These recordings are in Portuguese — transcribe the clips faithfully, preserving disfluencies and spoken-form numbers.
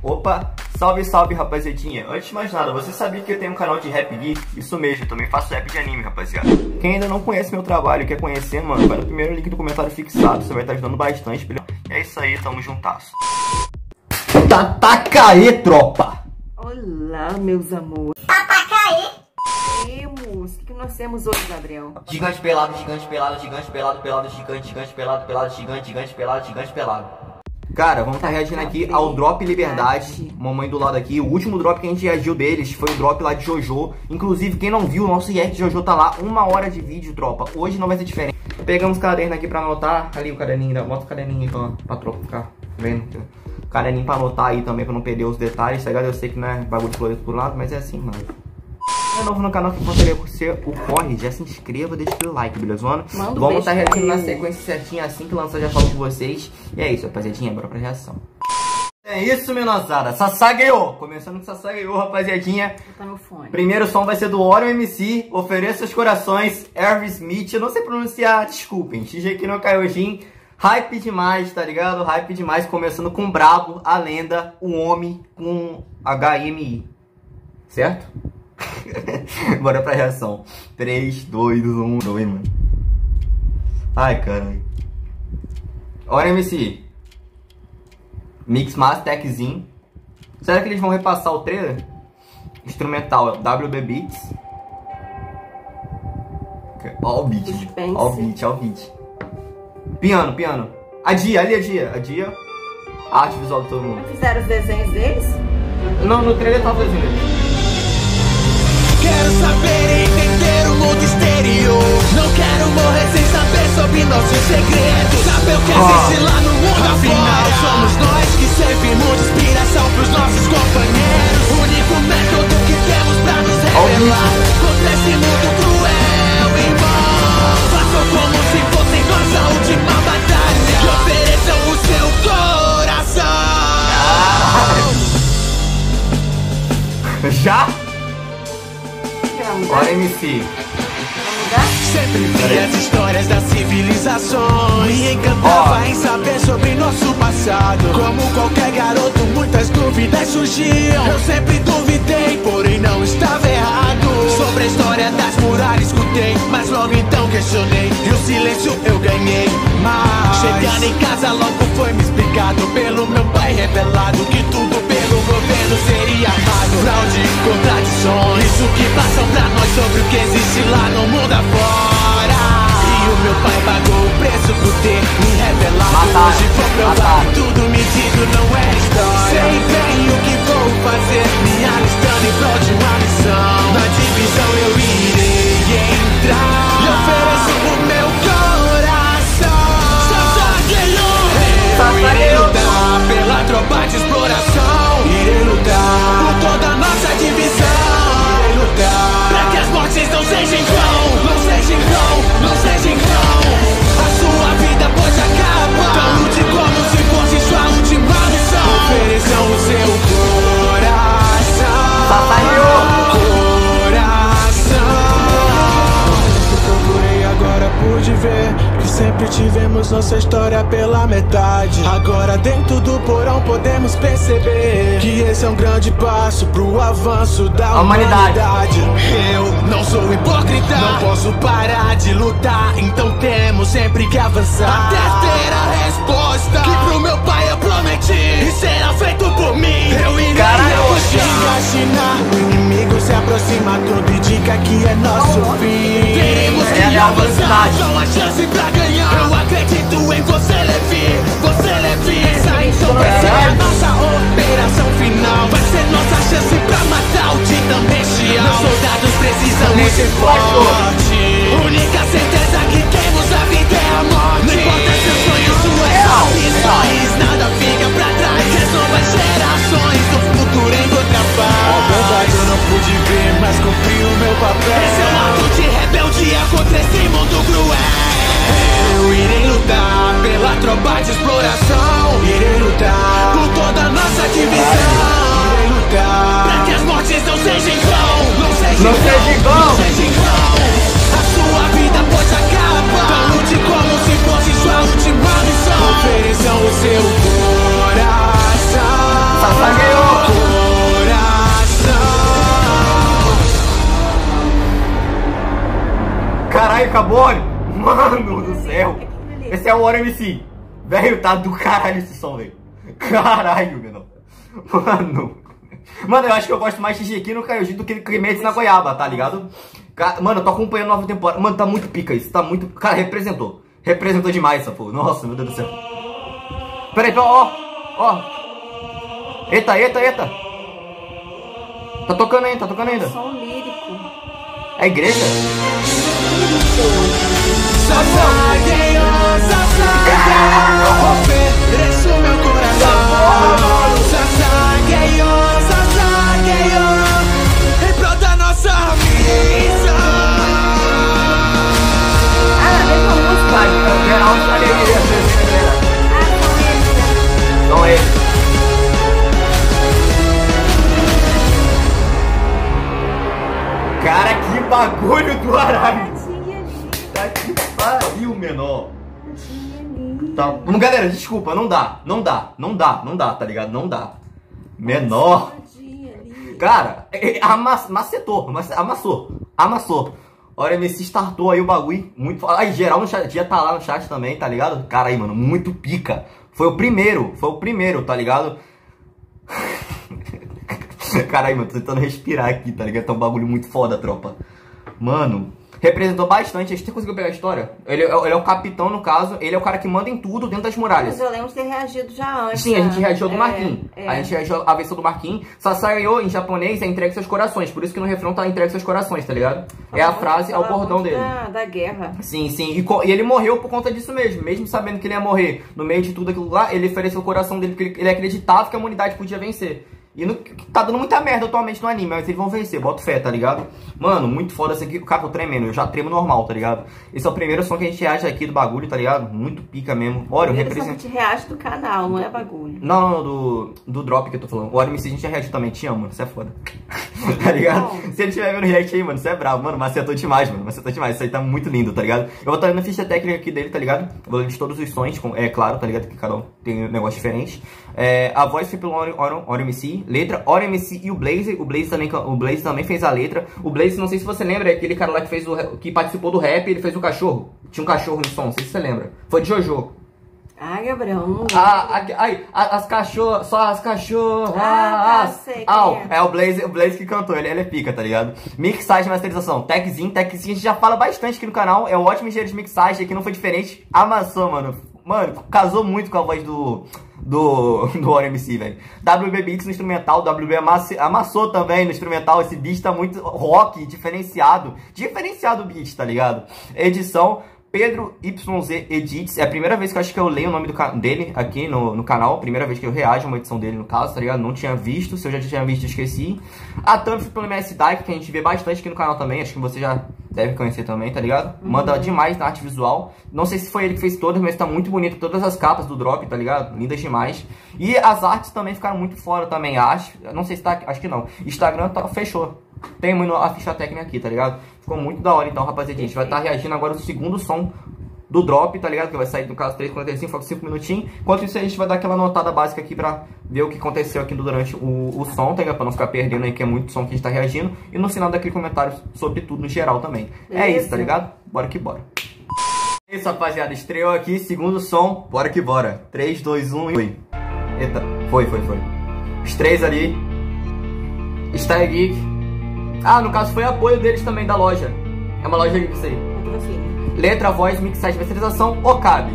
Opa, salve, salve, rapaziadinha. Antes de mais nada, você sabia que eu tenho um canal de Rap Geek? Isso mesmo, eu também faço rap de anime, rapaziada. Quem ainda não conhece meu trabalho e quer conhecer, mano, vai no primeiro link do comentário fixado, você vai estar ajudando bastante, beleza? E é isso aí, tamo juntasso. Taca aí, tropa! Olá, meus amores. Taca aí! Temos, o que nós temos hoje, Gabriel? Gigante pelado, gigante pelado, gigante pelado, pelado, gigante, gigante pelado, pelado, gigante, gigante pelado, gigante pelado. Cara, vamos estar reagindo aqui ao Drop Liberdade. Mamãe do lado aqui. O último drop que a gente reagiu deles foi o drop lá de Jojo. Inclusive, quem não viu, o nosso react de Jojo tá lá. Uma hora de vídeo, tropa. Hoje não vai ser diferente. Pegamos o caderno aqui pra anotar. Ali o caderninho. Bota o caderninho aí pra, pra tropa ficar vendo. Caderninho pra anotar aí também, pra não perder os detalhes, tá ligado? Eu sei que não é bagulho de colorido por lado, mas é assim, mano. Se é novo no canal, que gostaria por ser o corre, já se inscreva, deixa o like, beleza, mano? Manda Vamos estar reagindo na aí. sequência certinha, assim que lançar já falo com vocês. E é isso, rapaziadinha, bora pra reação. É isso, menosada, Sasageyo! Começando com Sasageyo, rapaziadinha. Tá no fone. Primeiro som vai ser do Orion M C, Ofereça os Corações, Aerosmith, eu não sei pronunciar, desculpem, Shigeki no Kyojin. Hype demais, tá ligado? Hype demais, começando com Brabo, a lenda, o homem com H M I. Certo? Bora pra reação. três, dois, um, dois, mano. Ai, caralho. Olha, M C. Mix Master Techzinho. Será que eles vão repassar o trailer? Instrumental W B Beats. Ó o beat. Ó o beat, ó o beat. Piano, piano. A Dia, ali a Dia. A Dia. Arte visual de todo mundo. Não fizeram os desenhos deles? Não, no trailer tava fazendo deles. Quero saber e entender o mundo exterior. Não quero morrer sem saber sobre nossos segredos. Saber o que existe lá no mundo afinal afora. Somos nós que servimos de inspiração pros nossos companheiros. O único método que temos pra nos revelar contra esse mundo cruel e mau. Façam como se fossem nós a última batalha e ofereçam o seu coração. Já? Olha, M C. Sempre vi as histórias das civilizações. Me encantava oh. em saber sobre nosso passado. Como qualquer garoto, muitas dúvidas surgiam. Eu sempre duvidei, porém não estava errado. Sobre a história das muralhas escutei, mas logo então questionei. E o silêncio eu ganhei. Mas chegando em casa logo foi me explicado pelo meu pai revelado que tudo pelo governo seria armado. Fraude, contradições, isso que passam pra nós sobre o que existe lá no mundo afora. E o meu pai pagou o preço por ter me revelado. Matar, hoje vou provar que tudo medido não é história. Sei bem o que vou fazer, me alistando em prol de uma missão. Na divisão eu irei entrar e ofereço o meu coração. Sasageyo! Eu irei lutar pela tropa de exploração. Irei lutar por toda a nossa divisão. Irei lutar pra que as mortes não sejam em vão. Não sejam em vão, não sejam em vão. A sua vida pode acabar. Então lute como se fosse sua última missão. Ofereçam o seu coração. Procurei, agora pude ver que sempre tivemos nossa história pela metade. Agora dentro do porão podemos perceber que esse é um grande passo pro avanço da humanidade. humanidade. Eu não sou hipócrita, não posso parar de lutar, então temos sempre que avançar até ter a resposta que pro meu pai eu prometi e será feito por mim. Eu irei enganar o inimigo, se aproxima tudo e diga que é nosso fim. Teremos que avançar, só uma chance pra ganhar. Eu acredito em você, Levi, você, Levi. Essa então vai ser a nossa operação final. Vai ser nossa chance pra matar o Titã Bestial. Meus soldados precisamos ser fortes. Única certeza que temos, a vida é a morte. Não importa seus sonhos, suas ambições, nada fica pra trás. As novas gerações do futuro encontram paz. A verdade eu não pude ver, mas cumpri o meu papel. Esse é um ato de rebeldia contra esse mundo cruel. Eu irei lutar pela Carbone. Mano do céu. Esse é o Oro M C. Velho, tá do caralho esse som, velho. Caralho, menor. Mano. Mano, eu acho que eu gosto mais de Shingeki no Kyojin do que Kimetsu na Goiaba, tá ligado? Mano, eu tô acompanhando a nova temporada. Mano, tá muito pica isso. Tá muito... Cara, representou. Representou demais essa porra. Nossa, meu Deus do céu. Pera aí, ó. Ó. Eita, eita, eita. Tá tocando ainda, tá tocando ainda. Som lírico. É igreja? Sasageyo, Sasageyo, ofereço meu coração. Sasageyo, Sasageyo, em prol da nossa missão. Ah, mesma música. Geral, Ah, não é ele. Cara, que bagulho do aralho. Tá que pariu, menor. Tá. Galera, desculpa, não dá. Não dá, não dá, não dá, tá ligado? Não dá. Menor. Cara, amass, macetou, amassou, amassou. Olha, M C startou aí o bagulho. Muito. Aí, geral no chat, dia tá lá no chat também, tá ligado? Cara, aí, mano, muito pica. Foi o primeiro, foi o primeiro, tá ligado? Caralho, mano, tô tentando respirar aqui, tá ligado? Tá um bagulho muito foda, tropa. Mano, representou bastante. A gente conseguiu pegar a história? Ele, ele é o capitão, no caso. Ele é o cara que manda em tudo dentro das muralhas. Mas eu lembro de ter reagido já antes. Sim, a gente reagiu do é, Marquinhos. É. A gente reagiu a versão do Marquinhos. Sasageyo, em japonês, é entregue seus corações. Por isso que no refrão tá entregue seus corações, tá ligado? É a frase, é o bordão dele. Da, da guerra. Sim, sim. E, e ele morreu por conta disso mesmo. Mesmo sabendo que ele ia morrer no meio de tudo aquilo lá, ele ofereceu o coração dele porque ele, ele acreditava que a humanidade podia vencer. E no, tá dando muita merda atualmente no anime, mas eles vão vencer, boto fé, tá ligado? Mano, muito foda esse aqui. Cara, tô tremendo, eu já tremo normal, tá ligado? Esse é o primeiro som que a gente reage aqui do bagulho, tá ligado? Muito pica mesmo. Olha, eu represento. A gente reage do canal, não é bagulho. Não, não, não, do, do drop que eu tô falando. O M C a gente já reage também, te amo, mano, você é foda. Tá ligado? Se ele estiver vendo react aí, mano, você é bravo, mano, macetou demais, mano, macetou demais. Isso aí tá muito lindo, tá ligado? Eu vou estar vendo a ficha técnica aqui dele, tá ligado? Vou ler de todos os sons, com, é claro, tá ligado? Que cada um tem um negócio diferente. É, a voz foi pelo Oro M C, letra Oro M C e o Blaze. O Blaze também, o Blaze também fez a letra. O Blaze, não sei se você lembra, é aquele cara lá que fez o que participou do rap, ele fez o cachorro. Tinha um cachorro no som, não sei se você lembra. Foi de Jojo. Ai, Gabriel, não Ah, ai, as cachorras, só as cachorras. Ah, tá, sei ah, quem é. é o Blaze, o Blaze que cantou, ele, ele é pica, tá ligado? Mixagem, masterização, techzinho, techzinho, a gente já fala bastante aqui no canal, é um ótimo engenheiro de mixagem, aqui não foi diferente, amassou, mano. Mano, casou muito com a voz do... Do, do Oro M C, velho. W B Beats no instrumental, W B amasse, amassou também no instrumental. Esse beat tá muito rock, diferenciado. Diferenciado o beat, tá ligado? Edição, Pedro Y Z Edits. É a primeira vez que eu acho que eu leio o nome do, dele aqui no, no canal. Primeira vez que eu reajo a uma edição dele, no caso, tá ligado? Não tinha visto. Se eu já tinha visto, eu esqueci. A thumb foi pelo M S Dyke, que a gente vê bastante aqui no canal também. Acho que você já deve conhecer também, tá ligado? Manda uhum. demais na arte visual. Não sei se foi ele que fez todas, mas tá muito bonito. Todas as capas do drop, tá ligado? Lindas demais. E as artes também ficaram muito fora também, acho. Não sei se tá... Acho que não. Instagram tá, fechou. Tem a ficha técnica aqui, tá ligado? Ficou muito da hora, então, rapaziada. A gente vai estar tá reagindo agora ao segundo som do drop, tá ligado? Que vai sair, no caso, três e quarenta e cinco, falta cinco minutinhos. Enquanto isso, a gente vai dar aquela notada básica aqui pra ver o que aconteceu aqui durante o, o som, tá ligado? Pra não ficar perdendo aí, que é muito som que a gente tá reagindo. E no final daquele comentário sobre tudo no geral também. Beleza. É isso, tá ligado? Bora que bora. É isso, rapaziada. Estreou aqui, segundo som. Bora que bora. três, dois, um e... Foi. Eita. Foi, foi, foi. Os três ali. Style Geek. Ah, no caso foi apoio deles também, da loja. É uma loja isso aí. Letra, voz, mixagem, masterização, Okabe.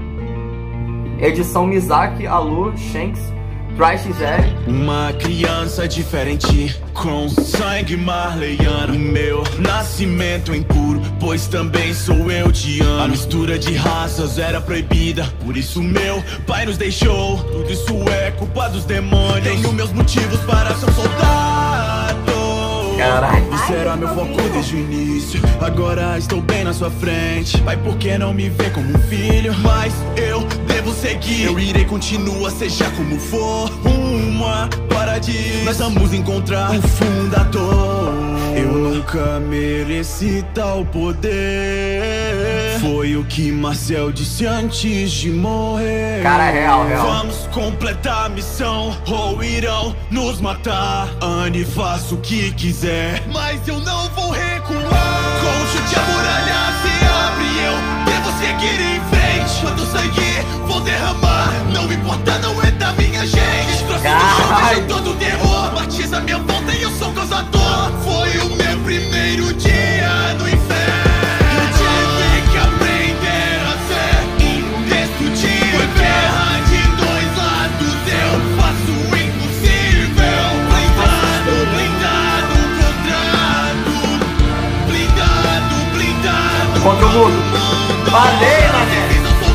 Edição Mizaki, Alu, Shanks, Trash Zé. Uma criança diferente, com sangue marleiano. Meu nascimento é impuro, pois também sou eu de ano. A mistura de raças era proibida, por isso meu pai nos deixou. Tudo isso é culpa dos demônios. Tenho meus motivos para ser um soldado. Caralho. Isso era meu foco desde o início. Agora estou bem na sua frente. Pai, por que não me vê como um filho? Mas eu devo seguir. Eu irei continuar, seja como for. Uma para de nós vamos encontrar o fundador. Eu nunca mereci tal poder. Foi o que Marcel disse antes de morrer. Cara, é real, real. Vamos completar a missão ou irão nos matar. Anne, faça o que quiser, mas eu não vou recuar. Com chute a muralha se seguir em frente. Quando sangue vou derramar, não importa, não é da minha gente. Destroço no chão, todo terror, batiza minha volta e eu sou causador. Foi o meu primeiro dia no inferno. Eu tive que aprender a ser indestrutível. Foi guerra de dois lados, eu faço o impossível. Blindado, blindado, contrato. Blindado, blindado contra o mundo. Falei, mané.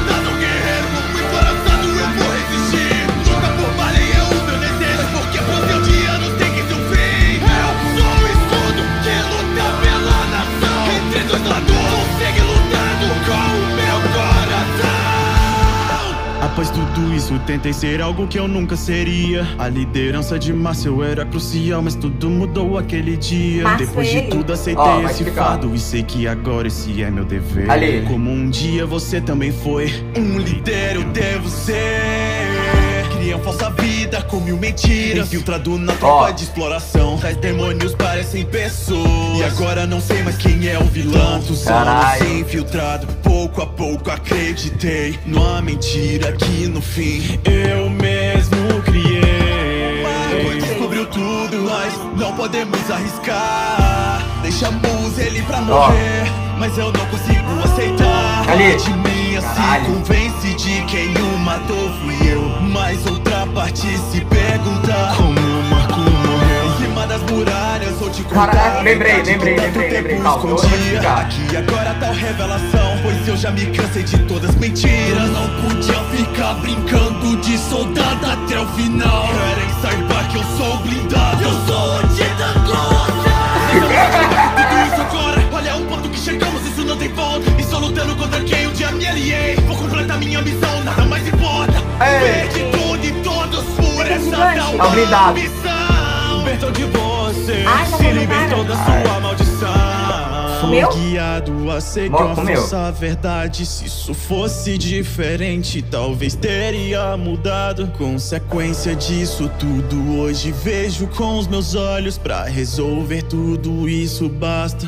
Após tudo isso, tentei ser algo que eu nunca seria. A liderança de Márcio era crucial, mas tudo mudou aquele dia. Márcio, depois de ele. tudo, aceitei Ó, vai esse explicar. fardo e sei que agora esse é meu dever. Ali. Como um dia você também foi um líder, eu devo ser. Criam falsa vida com mil mentiras, infiltrado na tropa Ó. de exploração. Tais demônios parecem pessoas, e agora não sei mais quem é o vilão. Tantos anos Caralho. infiltrado, pouco a pouco acreditei numa mentira que no fim eu mesmo criei. Depois descobriu tudo, mas não podemos arriscar. Deixamos ele pra morrer, mas eu não consigo aceitar. Ali. De mim Caralho. se convence de quem o matou fui eu. Mas outra parte se pergunta como o Marco morreu. Em cima das muralhas vou te contar. Caralho, lembrei, de lembrei, tanto lembrei, tempo lembrei. Calma, eu vou escondia. explicar. Aqui agora tal revelação, pois eu já me cansei de todas as mentiras. Não podia ficar brincando de soldado até o final. Querem saiba que eu sou blindado, eu sou o Tita Grossa. Tudo isso agora, olha o ponto que chegamos, isso não tem volta. E só lutando contra quem um dia me aliei. Vou completar minha missão, nada mais importa. Ei. Perdi tudo e todos por essa gigante. tal É o blindado. missão. Libertou de você, Ai, tá se bom, libertou da para. sua maldição. Comeu? Fui guiado a seguir Mo- uma comeu. falsa verdade. Se isso fosse diferente, talvez teria mudado. Consequência disso tudo, hoje vejo com os meus olhos. Pra resolver tudo isso basta.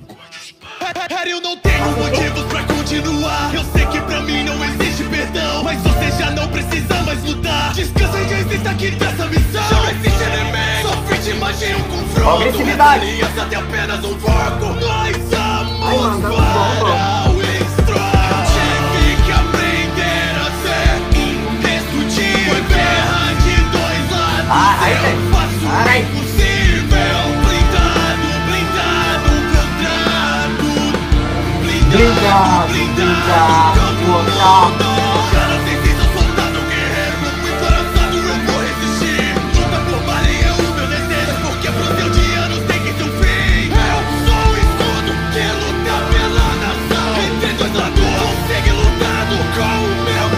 Eu não tenho motivos pra continuar. Eu sei que pra mim não existe perdão, mas você já não precisa mais lutar. Descansa e já existe aqui dessa missão. Já não existe inimigo, sou vítima de um confronto. Agressividade. Rebelias até apenas um foco. Nós Ai, somos mano, tá bom, para o Strong. Tive que aprender a ser indestrutível. Foi guerra de dois lados, Ah, aí eu tem. faço o Ai. impossível. Blindado, blindado, contrato. Blindado, blindado, contrato. Cara, sem vida, soldado guerreiro, muito coraçado, eu vou resistir. Luta por baleia, o meu desejo, porque pro seu dia não tem que ter um fim. Eu sou o escudo que luta pela nação. Entre dois lados, segue lutando com o meu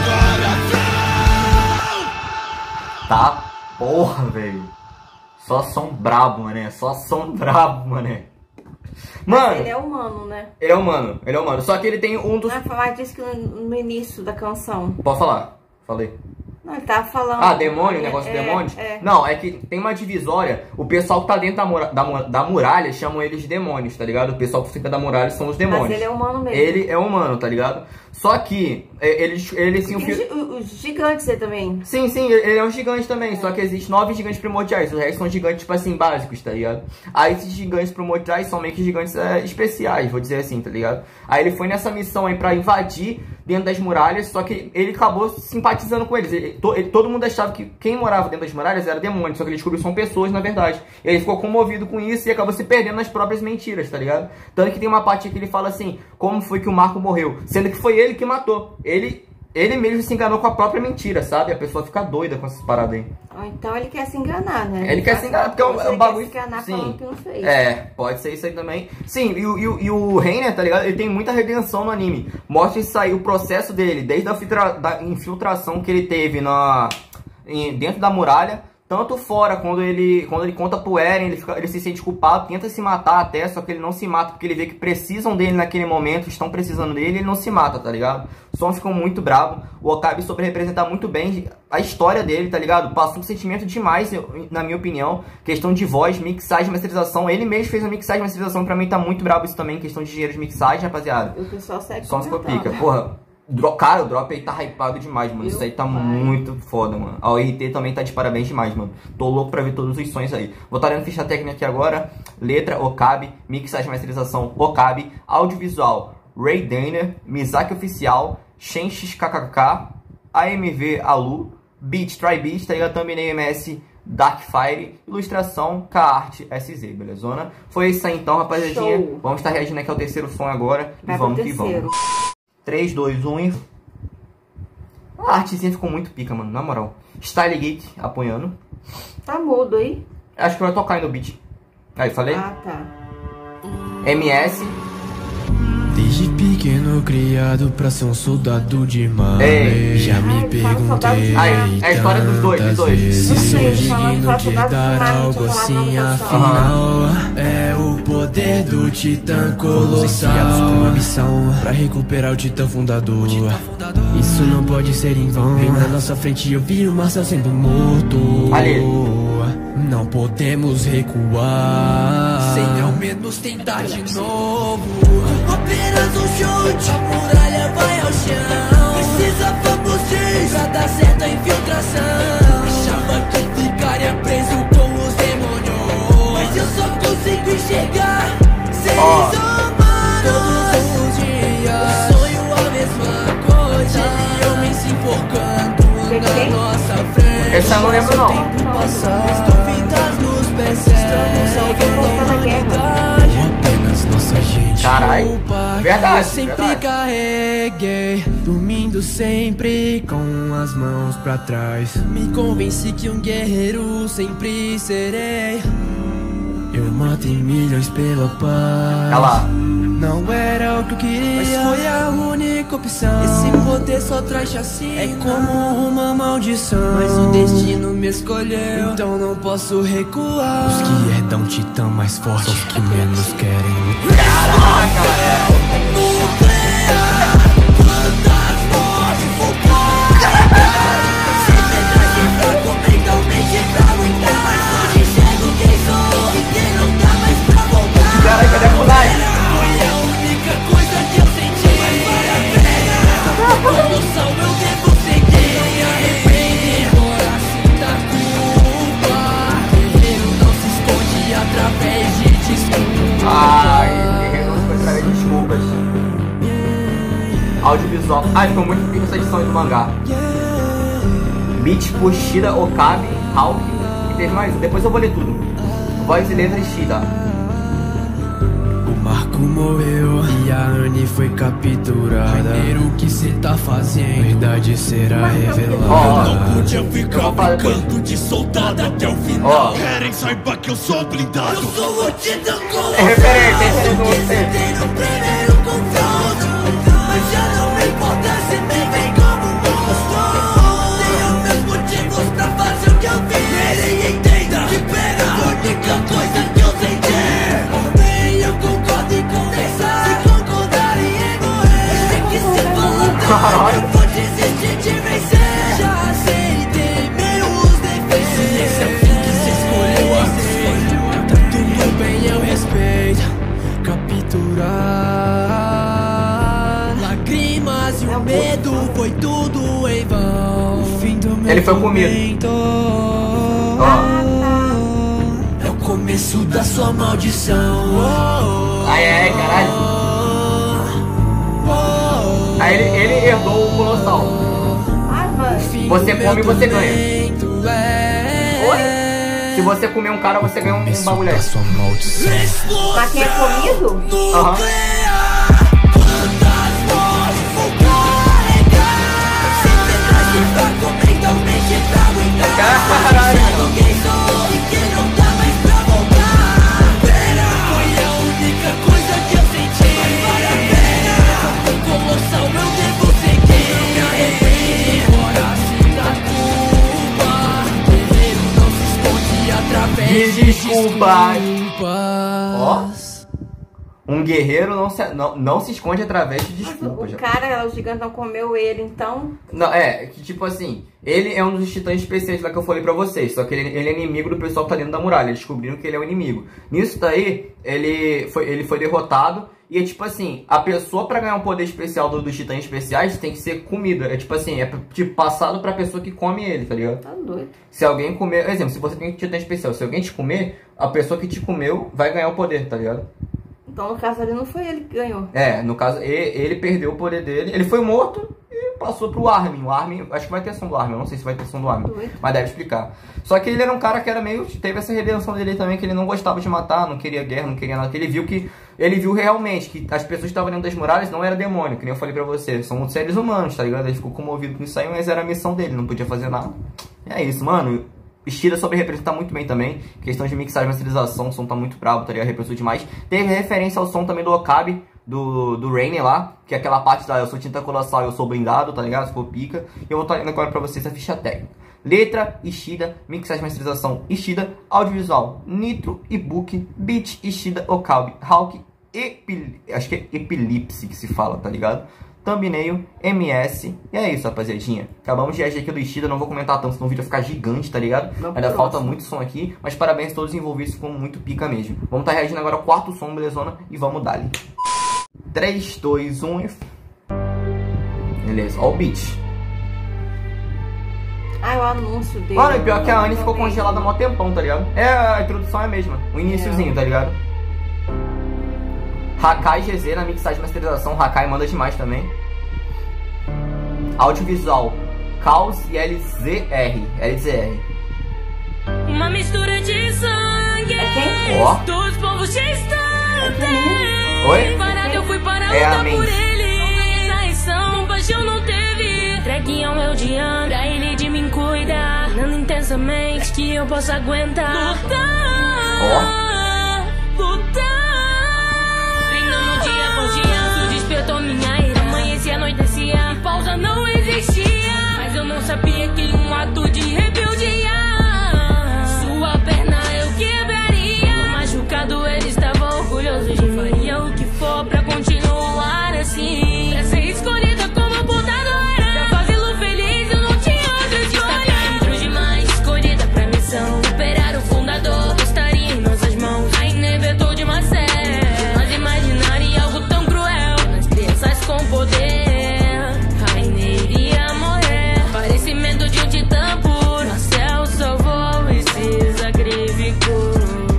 coração. Tá? Porra, velho. Só som brabo, mané. Só som brabo, mané. Mano, Ele é humano, né? ele é humano. Ele é humano. Só que ele tem um dos... Vai falar disso que no, no início da canção. Posso falar? Falei. Não, ele tava falando. Ah, demônio, É, negócio de é, demônios? é. Não, é que tem uma divisória. O pessoal que tá dentro da, mura da, mu- da muralha chamam eles de demônios, tá ligado? O pessoal que fica da muralha são os demônios. Mas ele é humano mesmo. Ele é humano, tá ligado? Só que é, eles, eles se E os, infil... gi- os gigantes aí também. Sim, sim, ele é um gigante também, só que existem nove gigantes primordiais, os restos são gigantes, tipo assim, básicos, tá ligado? Aí esses gigantes primordiais são meio que gigantes é, especiais, vou dizer assim, tá ligado? Aí ele foi nessa missão aí pra invadir dentro das muralhas, só que ele acabou simpatizando com eles. Ele, to, ele, todo mundo achava que quem morava dentro das muralhas era demônio, só que ele descobriu que são pessoas, na verdade. E ele ficou comovido com isso e acabou se perdendo nas próprias mentiras, tá ligado? Tanto que tem uma parte que ele fala assim, como foi que o Marco morreu? Sendo que foi ele que matou. Ele, ele mesmo se enganou com a própria mentira, sabe? A pessoa fica doida com essas paradas aí. Ou então ele quer se enganar, né? Ele quer se enganar, porque é um, Você é um bagulho... quer se enganar Sim. falando que não fez. É, pode ser isso aí também. Sim, e, o- e, o- e o Reiner, tá ligado? Ele tem muita redenção no anime. Mostra isso aí, o processo dele, desde a filtra- da infiltração que ele teve na, em- dentro da muralha, Tanto fora, quando ele, quando ele conta pro Eren, ele, fica, ele se sente culpado, tenta se matar até, só que ele não se mata, porque ele vê que precisam dele naquele momento, estão precisando dele, e ele não se mata, tá ligado? O Som ficou muito bravo, o Okabe soube representar muito bem a história dele, tá ligado? Passou um sentimento demais, na minha opinião, questão de voz, mixagem, masterização, ele mesmo fez a mixagem, masterização, pra mim tá muito bravo isso também, questão de dinheiro de mixagem, rapaziada. O pessoal segue Som ficou pica, porra. Cara, o drop aí tá hypado demais, mano. Isso aí tá muito foda, mano. A O R T também tá de parabéns demais, mano. Tô louco pra ver todos os sons aí. Vou estar dando ficha técnica aqui agora. Letra, Okabe. Mixagem, masterização, Okabe. Audiovisual, Ray Dana. Mizaki Oficial. Shen X K K K. A M V Alu. Beat, Try Beat, tá ligado? Thumbnail M S Darkfire. Ilustração, K-Art S Z, belezona? Foi isso aí então, rapaziadinha. Show. Vamos estar reagindo aqui ao terceiro som agora. Vai e vamos que vamos. três, dois, um e... A artezinha ficou muito pica, mano, na moral. Style Geek apoiando. Tá mudo aí? Acho que vai tocar aí no beat. Aí, falei? Ah, tá. M S. Desde pequeno criado pra ser um soldado de mar. Já me Ai, perguntei. Aí, é a história dos dois, dos dois. Se sou digno de dar algo assim, afinal. É o poder do titã colossal. Uma missão pra recuperar o titã fundador. Isso não pode ser em vão. Vem na nossa frente eu vi o Marcel sendo morto. Ali. Não podemos recuar sem ao menos tentar de novo. Apenas um chute, a muralha vai ao chão. Precisa famosir pra dar certo a infiltração. Achava que ficaria preso com os demônios, mas eu só consigo enxergar seres oh. humanos. Todos os dias eu sonho a mesma coisa. E eu me se enforcando na nossa frente. Essa eu não lembro não. As dúvidas nos perseguem. Apenas nossa gente. Caralho, verdade, eu sempre verdade. Carreguei, dormindo sempre com as mãos pra trás. Me convenci que um guerreiro sempre serei. Eu matei milhões pela paz. Olha lá. Não era o que eu queria, mas foi a única opção. Esse poder só traz chacina, é como uma maldição. Mas o destino me escolheu, então não posso recuar. Os que herdam titã mais forte são os que menos querem lutar. Caraca, galera. Nuclear, plantas mortes, focar. Sem verdade fraco, mentalmente pra aguentar. Mas hoje enxergo quem sou e quem não dá mais pra voltar. Caraca, cadê a Funai? Solução eu devo seguir. Me arrepender, coração da culpa. Guerreiro não se esconde através de desculpas. Ai, guerreiro não se esconde através de desculpas. Audiovisual. Ai, ficou muito pica essa edição do mangá. Beat por Shida, Okabe, Hulk. E teve mais um. Depois eu vou ler tudo. Voz e letra Shida. Marco morreu e a Annie foi capturada. Primeiro o que cê tá fazendo, verdade será revelada. Oh, não podia ficar brincando de soldado até o final. Oh. Querem saiba que eu sou blindado. Eu sou o titã colossal. É referente, é referente. Tentei no primeiro confronto, mas já não me importa se me vem como um monstro. Tenho meus motivos pra fazer o que eu fiz. Ele entenda, que pena, a única coisa que eu senti. Caralho. Eu vou desistir de vencer. Já aceitei meus defeitos. Esse é o fim que se escolheu a ser. Tá tudo bem, eu respeito. Capturar lágrimas e o medo foi tudo em vão. O fim do meu Ele foi comigo. Oh. É o começo da sua maldição. Oh. Ai, ai, caralho. Aí ele, ele herdou o Colossal. Você come e você ganha. Oi? Se você comer um cara, você ganha um, um bagulho aí. Mas quem é comido? Aham. Caralho. Pede desculpas. Ó. Um guerreiro não se, não, não se esconde através de desculpas. O cara, o gigante não comeu ele, então... Não, é, que tipo assim, ele é um dos titãs especiais lá que eu falei pra vocês. Só que ele, ele é inimigo do pessoal que tá dentro da muralha. Eles descobriram que ele é o inimigo. Nisso daí, ele foi, ele foi derrotado. E é tipo assim, a pessoa pra ganhar um poder especial do, dos titãs especiais tem que ser comida. É tipo assim, é tipo passado pra pessoa que come ele, tá ligado? Tá doido. Se alguém comer, por exemplo, se você tem um titã especial, se alguém te comer, a pessoa que te comeu vai ganhar o poder, tá ligado? Então, no caso ali, não foi ele que ganhou. É, no caso, ele, ele perdeu o poder dele. Ele foi morto e passou pro Armin. O Armin, acho que vai ter som do Armin. Eu não sei se vai ter som do Armin, Doido. mas deve explicar. Só que ele era um cara que era meio... Teve essa redenção dele também, que ele não gostava de matar, não queria guerra, não queria nada. Ele viu que... Ele viu realmente que as pessoas que estavam dentro das muralhas não era demônio, que nem eu falei pra você. São seres humanos, tá ligado? Ele ficou comovido com isso aí, mas era a missão dele, não podia fazer nada. E é isso, mano. Shida soube representar muito bem também. Questão de mixagem e masterização, o som tá muito brabo, tá ligado? Representou demais. Teve referência ao som também do Okabe, do, do Rainer lá, que é aquela parte da eu sou tinta colossal, eu sou blindado, tá ligado? Se for pica. E eu vou estar lendo agora pra vocês a ficha técnica. Letra, Ishida, mixagem e masterização, Ishida, audiovisual, Nitro, e-book, beat, Ishida, Okabe, Hulk, Epil... acho que é Epilipse que se fala, tá ligado? Thumbnail, M S. E é isso, rapaziadinha. Acabamos de agir aqui do Ishida. Não vou comentar tanto, senão o vídeo vai ficar gigante, tá ligado? Não, ainda falta muito som aqui. Mas parabéns a todos os envolvidos, ficou muito pica mesmo. Vamos estar tá reagindo agora ao quarto som, belezona? E vamos dar-lhe. três, dois, um e... Beleza, ó o beat. Ah, o anúncio dele. Mano, e pior que a Anne ficou congelada há mó tempão, tá ligado? É, a introdução é a mesma. O iniciozinho, tá ligado? Hakai G Z na mixagem e masterização. Hakai manda demais também. Audiovisual, Caos e L Z R. L Z R. Uma mistura de sangue. É quem? Ó. Dos povos distantes. Oi? Parado eu fui para É a lutar por Mendes. ele. Traição, paixão não teve. Entregue ao meu dia, pra ele de mim cuidar. Dando intensamente que eu possa aguentar. Lutar. Ó. Lutar. Treinando dia por dia, isso despertou minha ira. Amanhecia, anoitecia, e pausa não existia. Mas eu não sabia que um ato de rebeldia sua perna eu quebraria. Machucado ele estava orgulhoso de faria o que for pra continuar assim. Pra ser escolhida como portadora, pra fazê-lo feliz eu não tinha outra escolha. Dentro demais, escolhida pra missão, superar o fundador, estaria em nossas mãos. A inventou de uma série, mas imaginaria algo tão cruel nas crianças com poder. Rainer iria morrer, parecimento de um titã puro. Marcel salvou e se sacrificou.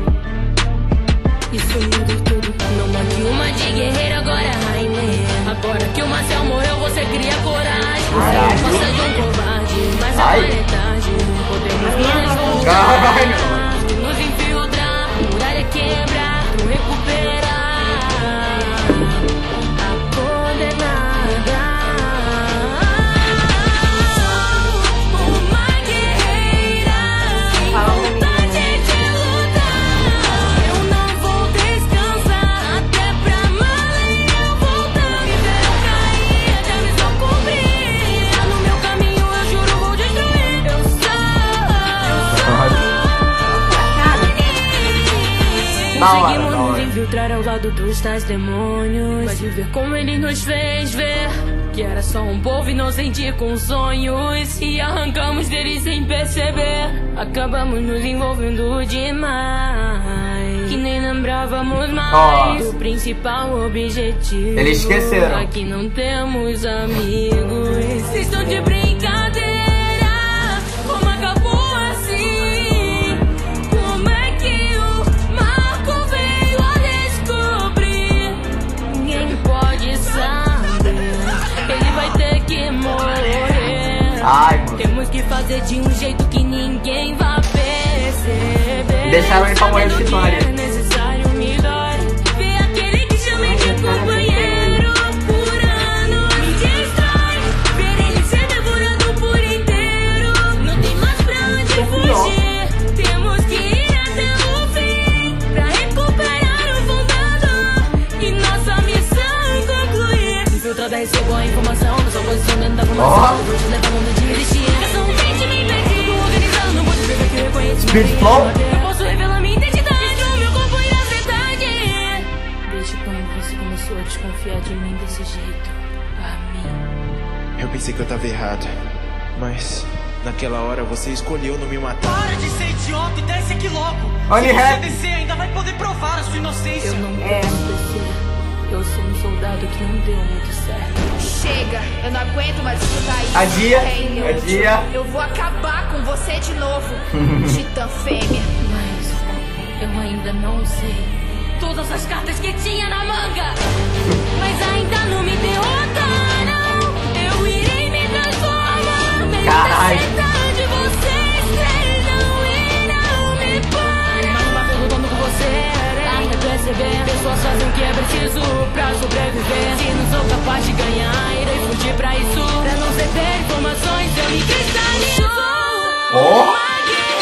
Isso muda tudo, não mande uma de guerreiro agora, Rainer. Agora que o Marcel morreu, você cria coragem. Você não passa de um covarde, mas agora é tarde. Podemos nos voltar, nos infiltrar, muralha quebrar, tu recuperar a condenada. Uma guerreira, vontade de lutar. Eu não vou descansar até pra Marley eu voltar. Viver eu cair até a missão cumprir. No meu caminho eu juro vou destruir. Eu sou, eu sou. Da hora, Conseguimos da nos hora. infiltrar ao lado dos tais demônios. Vai ver como ele nos fez ver que era só um povo inocente com sonhos. E arrancamos dele sem perceber. Acabamos nos envolvendo demais, que nem lembrávamos mais Ó. o principal objetivo. Eles esqueceram. Aqui não temos amigos. Vocês estão de brincadeira. Como acabou assim? Como é que o Marco veio a descobrir? Ninguém pode saber. Ele vai ter que morrer. Ai, mano. Temos que fazer de um jeito que ninguém vai perceber. Deixaram ele pra morrer de Sabendo titã que ali. é necessário me dói. Ver aquele que chamei de companheiro por anos me destrói. Ver ele ser devorado por inteiro. Não tem mais pra onde fugir. Temos que ir até o fim pra recuperar o fundador e nossa missão concluir. Infiltrada recebeu a informação da sua posição dentro da formação. Ó. Hoje levamos de existir. Eu sou um mente me perdido, organizado, não pode ver que reconhece. Speed flow. Eu posso revelar pensei que eu tava errado. Mas naquela hora você escolheu não me matar. Para de ser idiota e desce aqui logo. Only Se você happy. descer, ainda vai poder provar a sua inocência. Eu não É. posso descer. Eu sou um soldado que não deu muito certo. Chega, eu não aguento mais escutar isso. Adia, É inútil. adia. Eu vou acabar com você de novo, Titã fêmea. Mas eu ainda não sei todas as cartas que tinha na manga. Mas ainda não me derrotaram. Eu irei me transformar. Mesmo Caralho. acertar de vocês três não irão me parar. Mas não vai perguntando com você. Até perceber, pessoas fazem o que é preciso pra sobreviver. Se não sou capaz de ganhar, irei fugir pra isso. Pra não ceder informações, eu me cristalizo. Oh!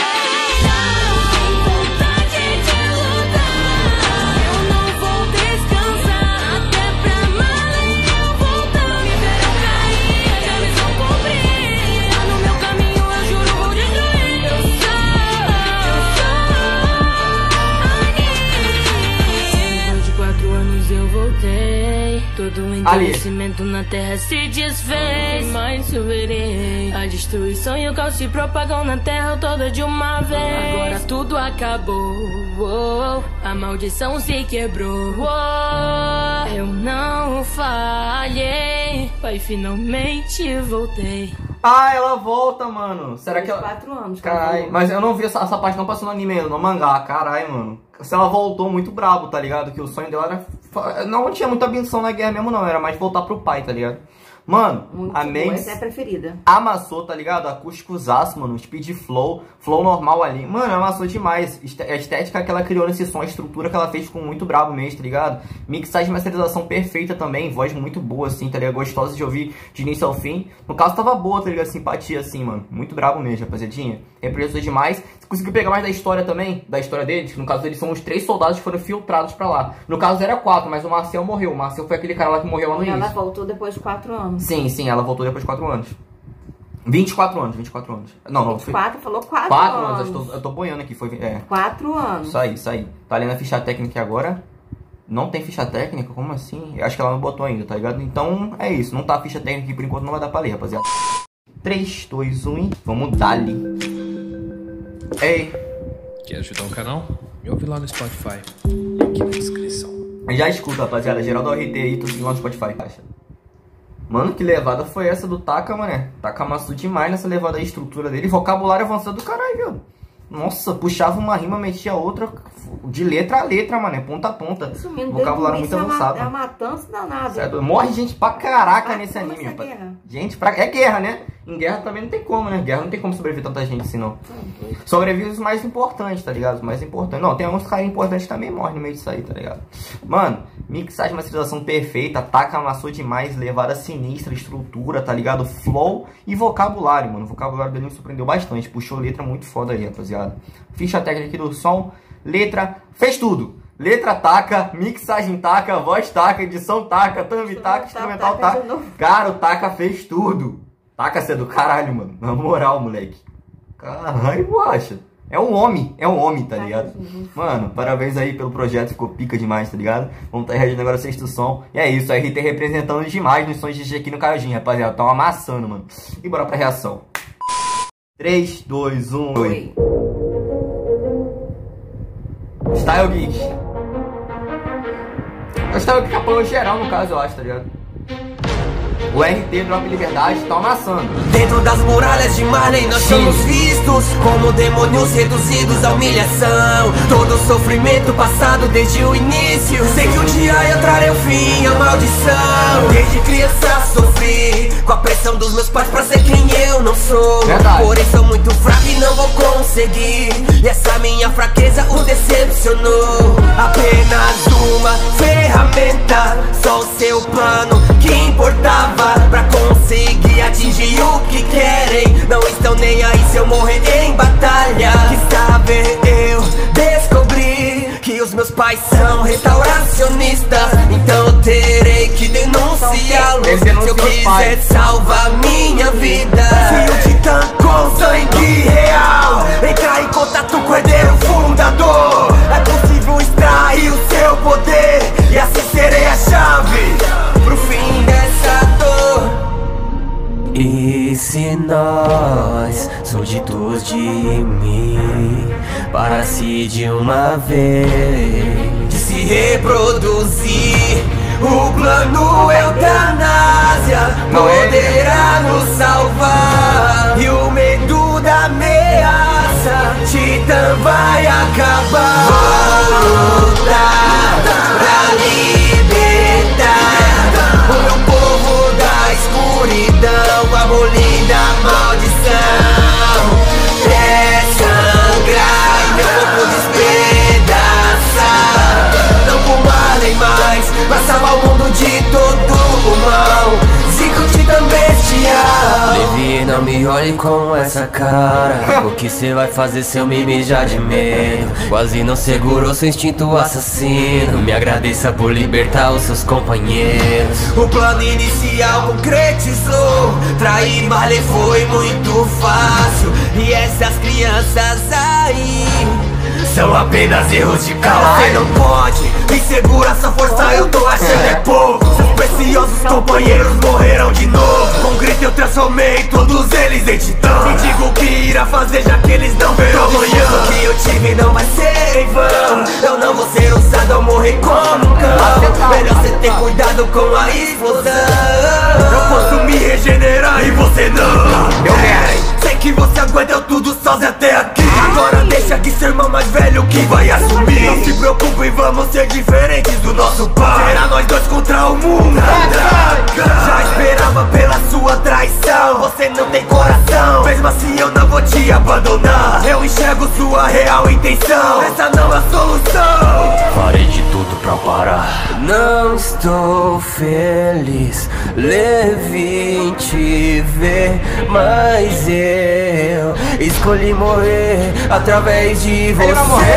Todo o endurecimento na terra se desfez, mas subirei. A destruição e o caos se propagam na terra toda de uma vez. Agora tudo acabou, oh, a maldição se quebrou, oh, eu não falhei, pai, finalmente voltei. Ah, ela volta, mano. Será que ela... quatro anos. que ela Caralho, falou. mas eu não vi essa, essa parte não passou no anime, no mangá. Caralho, mano. Se ela voltou muito brabo, tá ligado? Que o sonho dela era... Não tinha muita ambição na guerra mesmo, não. Era mais voltar pro pai, tá ligado? Mano, Muito a boa, Mace essa é a preferida. amassou, tá ligado? Acústicozaço, mano. Speed flow, flow normal ali. Mano, amassou demais. Est- A estética que ela criou nesse som, a estrutura que ela fez ficou muito brabo mesmo, tá ligado? Mixagem e masterização perfeita também. Voz muito boa, assim, tá ligado? Gostosa de ouvir de início ao fim. No caso, tava boa, tá ligado? Simpatia, assim, mano. Muito brabo mesmo, rapaziadinha. Representou demais. Você conseguiu pegar mais da história também? Da história deles? No caso, eles são os três soldados que foram filtrados pra lá. No caso, era quatro, mas o Marcel morreu. O Marcel foi aquele cara lá que morreu lá no E ela início. voltou depois de quatro anos. Sim, sim, ela voltou depois de quatro anos. vinte e quatro anos, vinte e quatro anos. Não, não, foi Quatro, falou quatro, quatro anos. anos. Eu tô, eu tô boiando aqui, foi. É, Quatro anos. isso aí, isso aí. Tá lendo a ficha técnica agora? Não tem ficha técnica? Como assim? Eu acho que ela não botou ainda, tá ligado? Então é isso, não tá a ficha técnica aqui por enquanto, não vai dar pra ler, rapaziada. três, dois, um e vamos dali. Ei, Quer ajudar o canal? Me ouve lá no Spotify. Link na descrição. já escuta, rapaziada. Geraldo R T aí, tô seguindo lá no Spotify, caixa. Mano, que levada foi essa do Taka, mané? Taka amassou demais nessa levada aí, estrutura dele. Vocabulário avançado do caralho, viu? Nossa, puxava uma rima, metia outra de letra a letra, mané, ponta a ponta. Sumindo, Vocabulário muito desde o início avançado. É uma, é uma matança danada. Certo? Morre gente pra caraca Pra nesse como anime, essa rapaz. guerra? Gente, pra... é guerra, né? Em guerra também não tem como, né? Guerra não tem como sobreviver tanta gente assim, não. Sobrevive os mais importantes, tá ligado? Os mais importantes. Não, tem alguns caras importantes que também morrem no meio disso aí, tá ligado? Mano, mixagem, masterização perfeita, Taka amassou demais, levada sinistra, estrutura, tá ligado? Flow e vocabulário, mano. O vocabulário dele me surpreendeu bastante. Puxou letra muito foda aí, rapaziada. Ficha técnica aqui do som, letra, fez tudo. Letra Taka, mixagem Taka, voz Taka, edição Taka, thumb Taka, instrumental Taka Taka. de novo. Cara, o Taka fez tudo. Taka, você é do caralho, mano. Na moral, moleque. Caralho, borracha. É um homem, é um homem, tá ligado? Mano, parabéns aí pelo projeto, ficou pica demais, tá ligado? Vamos tá reagindo agora ao sexto som. E é isso, a R T representando demais nos sons de G G aqui no Caiojinho, rapaziada. Tão amassando, mano. E bora pra reação. três, dois, um, Oi. Style Geek. É o Style Geek apoiou geral, no caso, eu acho, tá ligado? O R T Drop Liberdade tá amassando. Dentro das muralhas de Marley nós Sim. somos vistos como demônios reduzidos à humilhação. Todo sofrimento passado desde o início. Sei que um dia eu trarei o fim à maldição. Desde criança sofri com a pressão dos meus pais pra ser quem eu não sou. Verdade. Porém sou muito fraco e não vou conseguir. E essa minha fraqueza o decepcionou. Apenas uma ferramenta, só o seu plano que importava pra conseguir atingir o que querem. Não estão nem aí se eu morrer em batalha. Que saber eu descobri que os meus pais são restauracionistas. Então eu terei que denunciá-los Ele se denuncia eu os quiser pais. salvar minha vida. Se o titã com sangue real entrar em contato com o herdeiro fundador, é possível extrair o seu poder. E assim serei a chave pro fim dessa dor. malditos de mim. Para-se de uma vez de se reproduzir. O plano eutanásia poderá nos salvar. E o medo da ameaça, Titã vai acabar. Vou lutar pra libertar o meu povo da escuridão, abolindo a maldição. É sangrar e meu corpo despedaçar. Não comarem mais, pra salvar o mundo de todo o mal. Zico Titã bestial. Levi, não me olhe com essa cara. O que cê vai fazer se eu me mijar de medo? Quase não segurou seu instinto assassino. Me agradeça por libertar os seus companheiros. O plano inicial concretizou. Trair Marley foi muito fácil. E essas crianças aí são apenas erros de cálculo. Você não pode, insegura essa força, eu tô achando é pouco. Seus preciosos companheiros morrerão de novo. Com grito eu transformei todos eles em titãs. E digo o que irá fazer, já que eles não verão amanhã. O que eu tive não vai ser em vão. Eu não vou ser usado ao morrer como um cão. Melhor você ter cuidado com a explosão. Eu posso me regenerar e você não. Meu bem, sei que você aguenta tudo sozinho até aqui. Agora deixa que seu irmão mais velho que vai assumir. Não se preocupe, vamos ser diferentes do nosso pai. Será nós dois contra o mundo. Já esperava pela sua traição. Você não tem coração, mesmo assim eu não vou te abandonar. Eu enxergo sua real intenção. Essa não é a solução. Farei de tudo pra parar. Não estou feliz, Levi, em te ver, mas eu escolhi morrer através de você.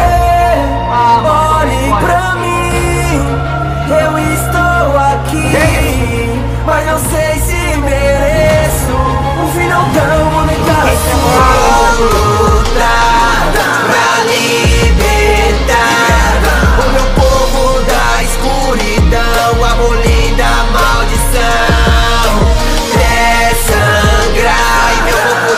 Olhe pra mim, eu estou aqui, mas não sei se mereço um final tão bonito. Vou lutar pra libertar o meu povo da escuridão, abolindo a maldição. É sangrar e meu corpo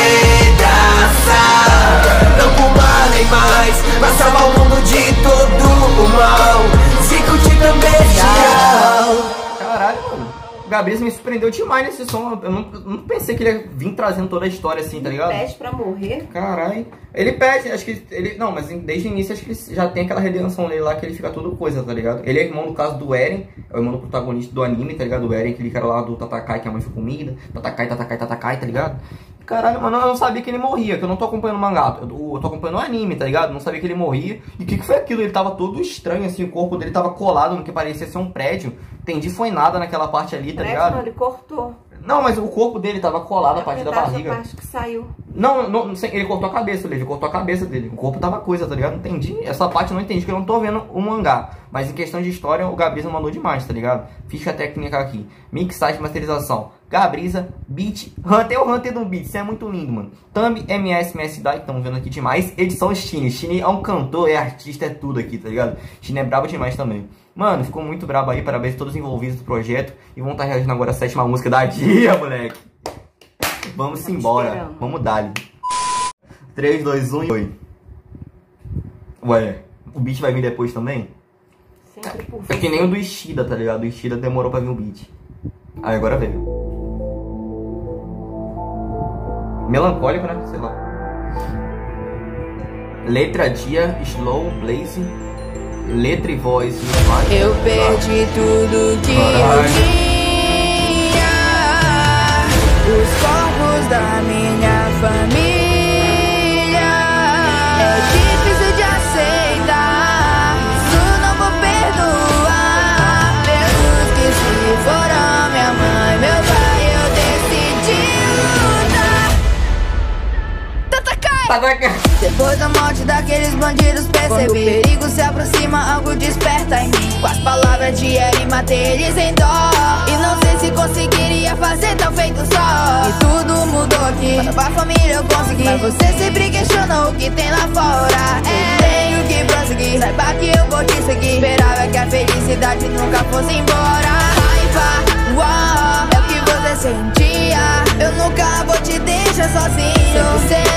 despedaçar. Não comarem mais, pra salvar o mundo de todo o mal. Zico Titã bestial. Caralho, mano. O Gabriza me surpreendeu demais nesse som. Eu não, não pensei que ele ia vir trazendo toda a história assim, tá ligado? Pede pra morrer? Caralho. Ele pede, acho que ele... Não, mas desde o início acho que ele já tem aquela redenção dele lá, que ele fica tudo coisa, tá ligado? Ele é irmão, no caso, do Eren. É o irmão do protagonista do anime, tá ligado? Do Eren, aquele cara lá do Tatakai, que a mãe foi comida. Tatakai, Tatakai, Tatakai, tá ligado? Caralho, mano, eu não sabia que ele morria, que eu não tô acompanhando o mangá. Eu, eu tô acompanhando o anime, tá ligado? Não sabia que ele morria. E o que, que foi aquilo? Ele tava todo estranho, assim, o corpo dele tava colado no que parecia ser um prédio. Entendi, foi nada naquela parte ali, tá ligado? Não, ele cortou. Não, mas o corpo dele tava colado a parte da barriga. A parte que saiu. Não, não, não, ele cortou a cabeça, ele cortou a cabeça dele. O corpo tava coisa, tá ligado? Não entendi. Essa parte eu não entendi, porque eu não tô vendo o mangá. Mas em questão de história, o Gabriza mandou demais, tá ligado? Ficha técnica aqui. Mixagem, masterização. Gabriza, beat. Hunter é o Hunter do beat. Isso é muito lindo, mano. Thumb, M S, M S D A I. Estamos vendo aqui demais. Edição Stine. Stine é um cantor, é artista, é tudo aqui, tá ligado? Stine é brabo demais também. Mano, ficou muito brabo aí. Parabéns a todos os envolvidos do projeto. E vamos estar reagindo agora a sétima música da dia, moleque. Vamos embora. Vamos dar-lhe. três, dois, um e oi. Ué, o beat vai vir depois também? Sempre por É que nem o do Ishida, tá ligado? O Ishida demorou pra vir o beat. Aí agora veio. Melancólico, né? Sei lá. Letra dia, slow, blaze. Letra e voz. Eu perdi tudo que eu tinha. Os corpos da minha família. É difícil de aceitar. Isso não vou perdoar. Pelos que se foram, minha mãe, meu pai, eu decidi lutar. Tatakai! Tatakai! Depois da morte daqueles bandidos percebi, quando o perigo se aproxima, algo desperta em mim. Com as palavras de Eren, matei eles em dó. E não sei se conseguiria fazer tão feito só. E tudo mudou aqui, pra família eu consegui. Mas você sempre questiona o que tem lá fora. É, tenho que prosseguir, saiba que eu vou te seguir. Esperava que a felicidade nunca fosse embora. Raiva, uau, é o que você sentia. Eu nunca vou te deixar sozinho. Sempre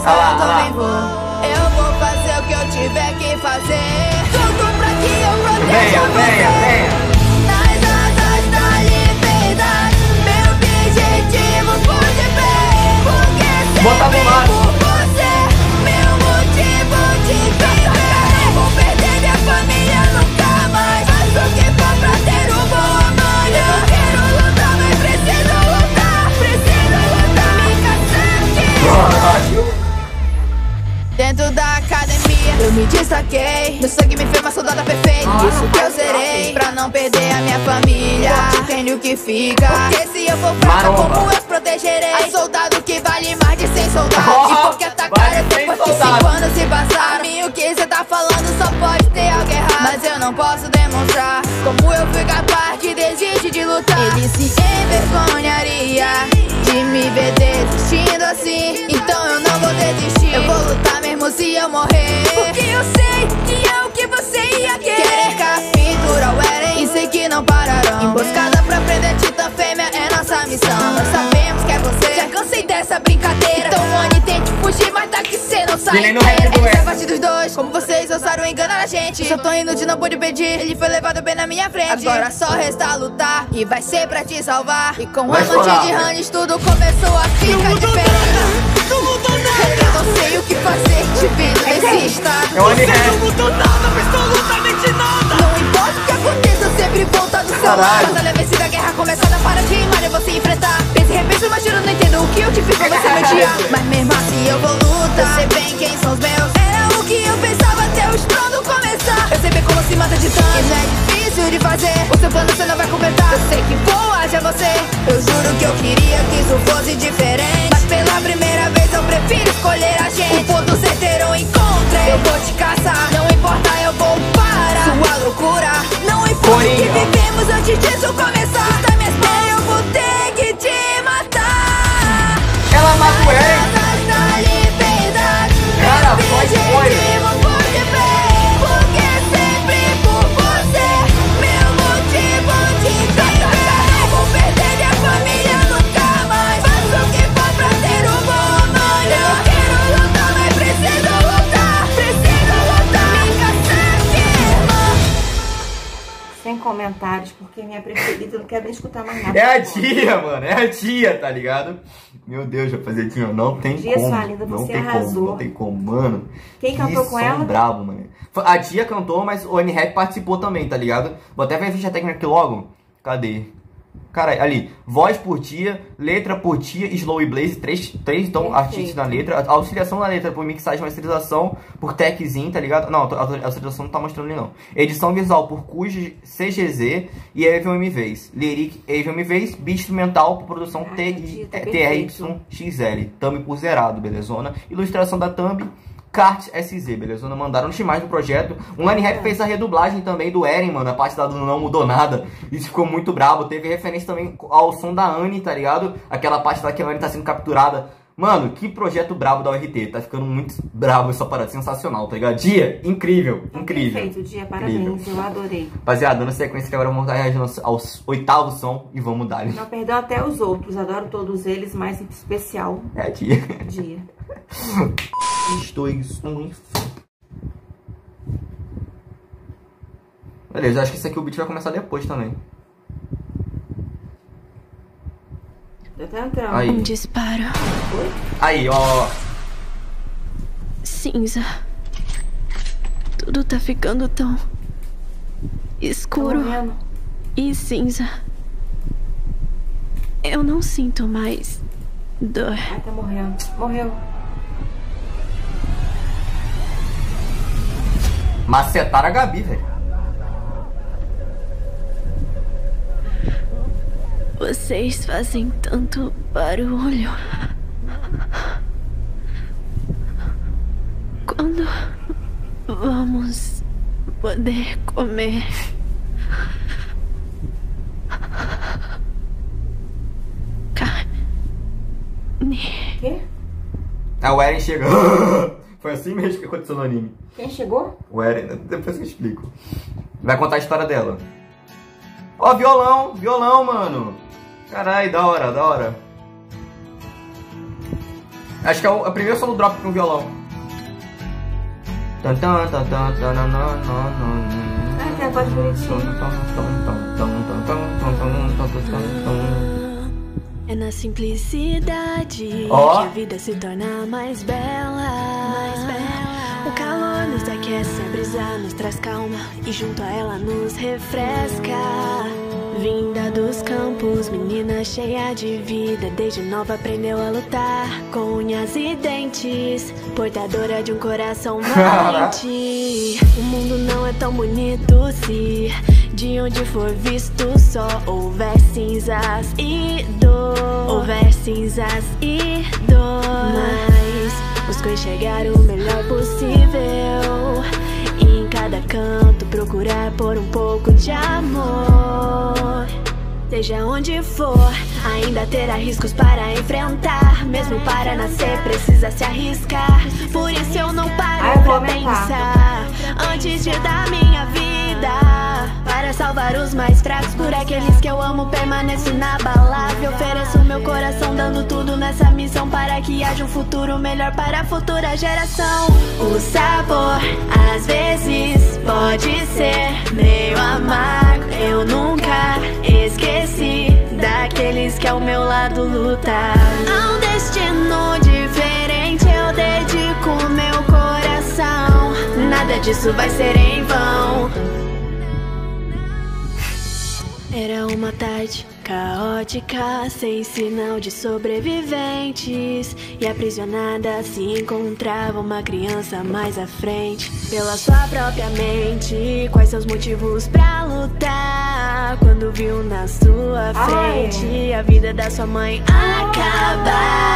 certo, também vou. Eu vou fazer o que eu tiver que fazer. Tudo pra que eu proteja Venha, você. venha, venha. Nas asas da liberdade, meu objetivo por te ver. Porque Bota no sempre máximo. por você, meu motivo de viver. Vou perder minha família nunca mais. Faço o que for pra ter um bom amanhã. Eu quero lutar, mas preciso lutar. Preciso lutar, me cansar. Dentro da academia, eu me destaquei. Meu sangue me fez uma soldada perfeita. Isso que eu serei, pra não perder a minha família. Entende o que fica? Porque se eu for fraca, como eu os protegerei? Soldado que vale mais de cem soldados. E porque atacaram depois que cinco anos se passaram. A mim o que cê tá falando só pode ter algo errado. Mas eu não posso demonstrar como eu fui capaz que desiste de lutar. Ele se envergonharia de me ver desistindo assim. Então eu não vou desistir. Eu vou lutar mesmo se eu morrer. Porque eu sei que é o que você ia querer. Querer capturar o Eren e sei que não pararão. Emboscada pra prender Titã Fêmea é nossa missão. Nós sabemos que é você. Já cansei dessa brincadeira. Então Oni tente fugir, mas daqui cê não sai inteira. Ele faz parte dos dois. Como vocês ousaram enganar a gente. Eu só tô indo de não pude pedir. Ele foi levado bem na minha frente. Agora só resta lutar e vai ser pra te salvar. E com a noite de Hannes tudo começou a ficar diferente. Não mudou nada. Eu não sei o que fazer, te vendo nesse estado. É o Oni Não mudou nada, absolutamente nada. Não importa o que aconteça, eu sempre vou estar do seu lado. Batalha vencida, a guerra começada, para de rimar e você enfrentar. Pense e repensa, mas eu não entendo o que eu te fiz pra você me odiar. Mas mesmo assim eu vou lutar. Eu sei bem quem são os meus. Era o que eu pensava até o estrondo começar. Eu sei bem como se mata de tanto. E não é difícil de fazer. O seu plano você não vai completar. Eu sei que vou haja você. Eu juro que eu queria que isso fosse diferente. Mas pela primeira vez eu prefiro escolher a gente. O ponto certeiro eu encontrei. Eu vou te caçar, não importa, eu vou parar sua loucura. Não importa o que vivemos antes disso começar. Está minhas mãos, eu vou ter que te matar. Ela mata o Eren. Da liberdade, Cara, meu pode, objetivo por te ver. Porque sempre por você, meu motivo de viver. Não vou perder minha família nunca mais. Faço o que for pra ter um bom amanhã. Eu quero lutar, mas preciso lutar. Preciso lutar, me cansar, irmã. Sem comentários, porque minha preferida não quer nem escutar mais nada. É a tia, mano. É a tia, tá ligado? Meu Deus, rapaziadinha, não tem Tia, como. sua linda, não você tem arrasou. como, não tem como, mano. Quem cantou que com som ela? brabo, mano. A tia cantou, mas o N-Rap participou também, tá ligado? Vou até ver a ficha técnica aqui logo. Cadê? Cara, ali, voz por tia, letra por tia, Slow e Blaze, três, três então, Perfeito. artistas na letra, auxiliação na letra por mixagem e masterização, por techzinho, tá ligado? Não, a auxiliação não tá mostrando ali não. Edição visual por Cuj, C G Z e Avion M Vs. Lyric, Avion M Vs, beat instrumental por produção Ah, T R Y X L. Thumb por zerado, belezona? Ilustração da Thumb. Kart S Z, beleza? Não mandaram os demais do projeto. O Line Rap fez a redublagem também do Eren, mano. A parte da do não mudou nada. Isso ficou muito brabo. Teve referência também ao som da Anne, tá ligado? Aquela parte lá que a Anne tá sendo capturada. Mano, que projeto brabo da U R T. Tá ficando muito brabo essa parada. Sensacional, tá ligado? Dia, incrível, incrível. Perfeito, Dia, parabéns. Incrível. Eu adorei. Rapaziada, dando sequência que agora vamos estar reagindo aos oitavos som e vamos dar. Não perdeu até os outros. Adoro todos eles, mas em especial É, Dia. Dia. três, dois, um e... Beleza, acho que esse aqui o beat vai começar depois também. Tô até entrando. Aí. Um disparo. Aí, ó. Cinza. Tudo tá ficando tão Tô escuro morrendo. e cinza. Eu não sinto mais dor. Ai, tá morrendo. Morreu. Macetaram a Gabi, velho. Vocês fazem tanto barulho. Quando vamos poder comer? Carne. Quê? Ah, o Eren chega. Foi assim mesmo que aconteceu no anime. Quem chegou? O Eren, depois eu explico. Vai contar a história dela. Ó, violão, violão, mano. Caralho, da hora, da hora. Acho que é o, é o primeiro som do drop com violão. Ah, tem a voz bonitinha. É na simplicidade oh. que a vida se torna mais bela. mais bela. O calor nos aquece, a brisa nos traz calma e junto a ela nos refresca. Vinda dos campos, menina cheia de vida, desde nova aprendeu a lutar com unhas e dentes, portadora de um coração valente. O mundo não é tão bonito se de onde for visto só houver cinzas e dor, houver cinzas e dor. Mas busco enxergar o melhor possível e em cada canto procurar por um pouco de amor. Seja onde for, ainda terá riscos para enfrentar. Mesmo para nascer precisa se arriscar. Por isso eu não paro pra pensar antes de dar minha vida para salvar os mais fracos. Por aqueles que eu amo permaneço inabalável. Ofereço meu coração dando tudo nessa missão para que haja um futuro melhor para a futura geração. O sabor às vezes pode ser meio amargo. Eu nunca esqueci daqueles que ao meu lado lutar. A um destino diferente eu dedico meu coração. Nada disso vai ser em vão. Era uma tarde caótica, sem sinal de sobreviventes, e aprisionada se encontrava uma criança mais à frente. Pela sua própria mente, quais seus motivos pra lutar? Quando viu na sua frente a vida da sua mãe acabar,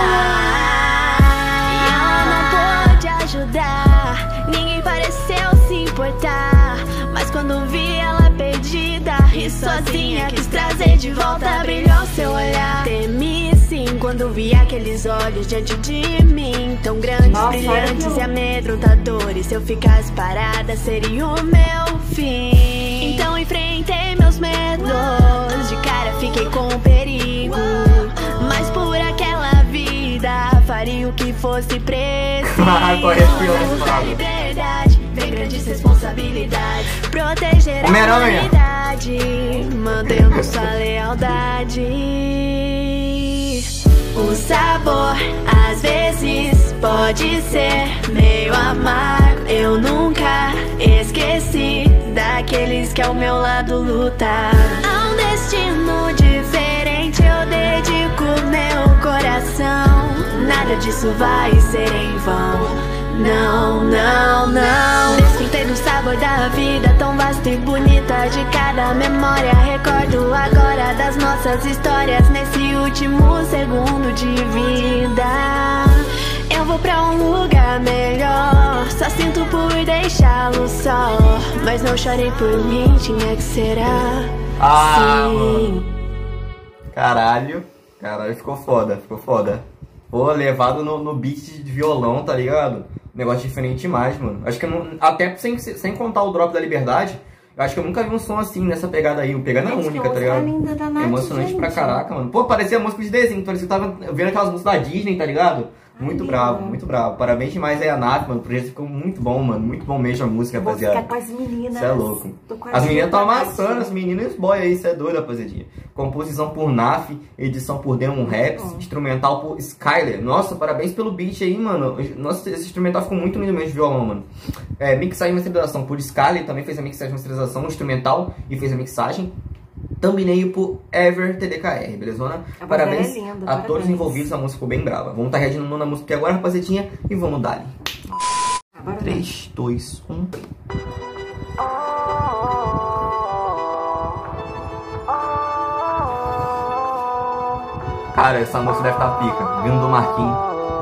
e ela não pôde ajudar, ninguém pareceu se importar. Mas quando vi ela perdida e sozinha, quis trazer de volta, brilhou seu olhar. Temi sim quando vi aqueles olhos diante de mim, tão grandes, nossa, brilhantes e amedrontadores. Se eu ficasse parada seria o meu fim. Então enfrentei meus medos, de cara fiquei com perigo, mas por aquela vida faria o que fosse preciso. A liberdade vem grandes responsabilidades, proteger a humanidade, mantendo sua lealdade. O sabor às vezes pode ser meio amargo. Eu nunca esqueci daqueles que ao meu lado lutar. A um destino diferente eu dedico meu coração. Nada disso vai ser em vão. Não, não, não. Desfrutei do sabor da vida, tão vasta e bonita. De cada memória recordo agora das nossas histórias. Nesse último segundo de vida eu vou pra um lugar melhor. Só sinto por deixá-lo só, mas não chorei por mim, tinha que ser assim. Caralho, caralho, ficou foda, ficou foda. Pô, levado no, no beat de violão, tá ligado? Negócio diferente demais, mano. Acho que eu não, até sem, sem contar o drop da Liberdade, eu acho que eu nunca vi um som assim, nessa pegada aí. O pegada única, tá ligado? É emocionante pra caraca, mano. Pô, parecia música de desenho, parecia que eu tava vendo aquelas músicas da Disney, tá ligado? Muito Ai, bravo, muito bravo. Parabéns demais aí a Nath, mano. O projeto ficou muito bom, mano. Muito bom mesmo a música, rapaziada. Vou ficar com as meninas. Isso é louco. As meninas estão amassando, as meninas e os boy aí, isso é doido, rapaziadinha. Composição por Naf, edição por Demon Raps, oh. instrumental por Skyler. Nossa, parabéns pelo beat aí, mano. Nossa, esse instrumental ficou muito lindo mesmo de violão, mano. É, mixagem e masterização por Skyler, também fez a mixagem e masterização no instrumental e fez a mixagem. Thumbnail por Ever T D K R, belezona? A parabéns é linda, a parabéns. Todos os envolvidos, a música ficou bem brava. Vamos estar tá reagindo na música aqui agora, rapaziadinha, e vamos dar. três, dois, um. Cara, essa música deve estar tá pica, vindo do Marquinhos.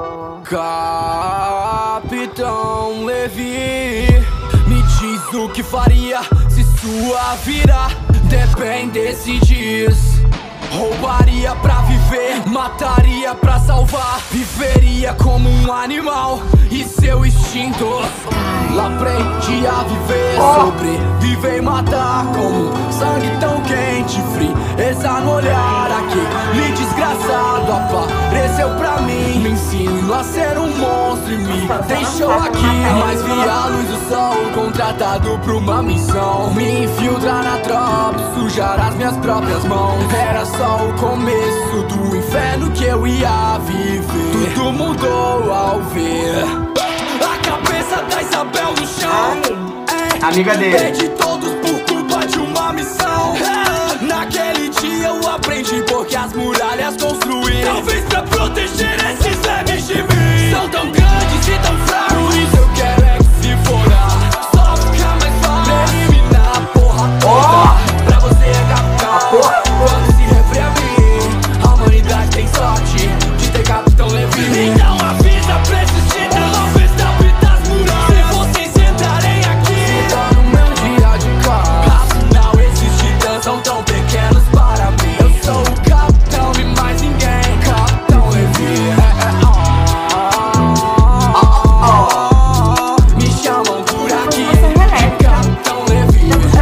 Capitão Levi, me diz o que faria se sua vida dependesse disso. Roubaria pra viver viver, mataria pra salvar. Viveria como um animal e seu instinto. Lá aprendi a viver, sobreviver e matar. Como sangue tão quente, frieza no olhar. Aquele desgraçado apareceu pra mim, me ensinou a ser um monstro e me deixou aqui. Mas vi a luz do sol, contratado pra uma missão. Me infiltrar na tropa, sujar as minhas próprias mãos. Era só o começo do inferno que eu ia viver. Tudo mudou ao ver a cabeça da Isabel no chão. É, amiga dele. Perdi todos por culpa de uma missão. É, naquele dia eu aprendi porque as muralhas construí. Talvez pra proteger esses leves de mim. São tão grandes e tão fracos. Por isso eu quero é que se fora. Só fica mais fácil eliminar a porra toda. Oh! Pra você é capitão. Quando se refere a mim, a humanidade tem sorte de ter Capitão Levi. Então avisa pra esses titãs, talvez talvez das muralhas. Se vocês entrarem aqui, se tá no meu dia de classe. Afinal esses titãs são tão pequenos para mim. Eu sou o capitão e mais ninguém, Capitão Levi. É, é, oh, oh, oh, oh. Me chamam por aqui, Capitão Levi.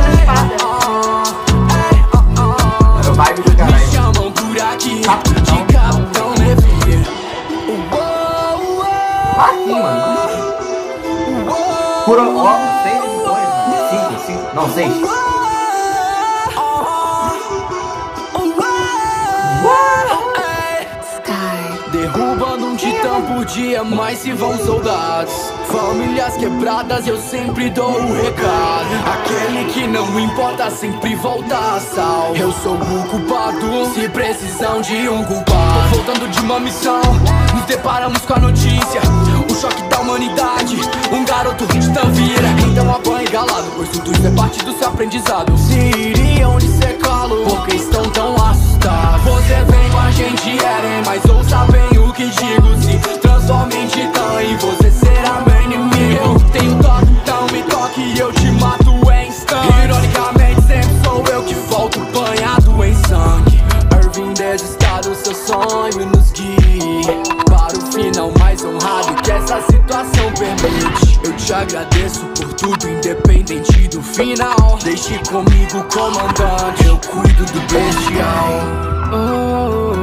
Vai do caralho. Me chamam por aqui, de Capitão Levi. Aqui, mano. Por ó, seis editores, mano. Cinco, cinco. Não, seis. Derrubando um titã por dia, mas se vão soldados. Famílias quebradas, eu sempre dou o recado. Aquele que não importa, sempre volta a sal. Eu sou o culpado, se precisam de um culpado. Voltando de uma missão, nos deparamos com a notícia. O choque da humanidade, um garoto titã vira. Então apanhe galado, pois tudo isso é parte do seu aprendizado. Se iriam de secá-lo, porque estão tão assustados. Você vem com a gente, Eren, mas ouça bem o que digo. Se transforme em titã e você será meu inimigo. Eu tenho toque, então me toque e eu te mato em instante. Ironicamente sempre sou eu que volto banhado em sangue. Irving desestado, seu sonho nos guie para o final mais honrado que essa situação permite. Eu te agradeço por tudo, independente do final. Deixe comigo, comandante, eu cuido do bestial. Oh, oh,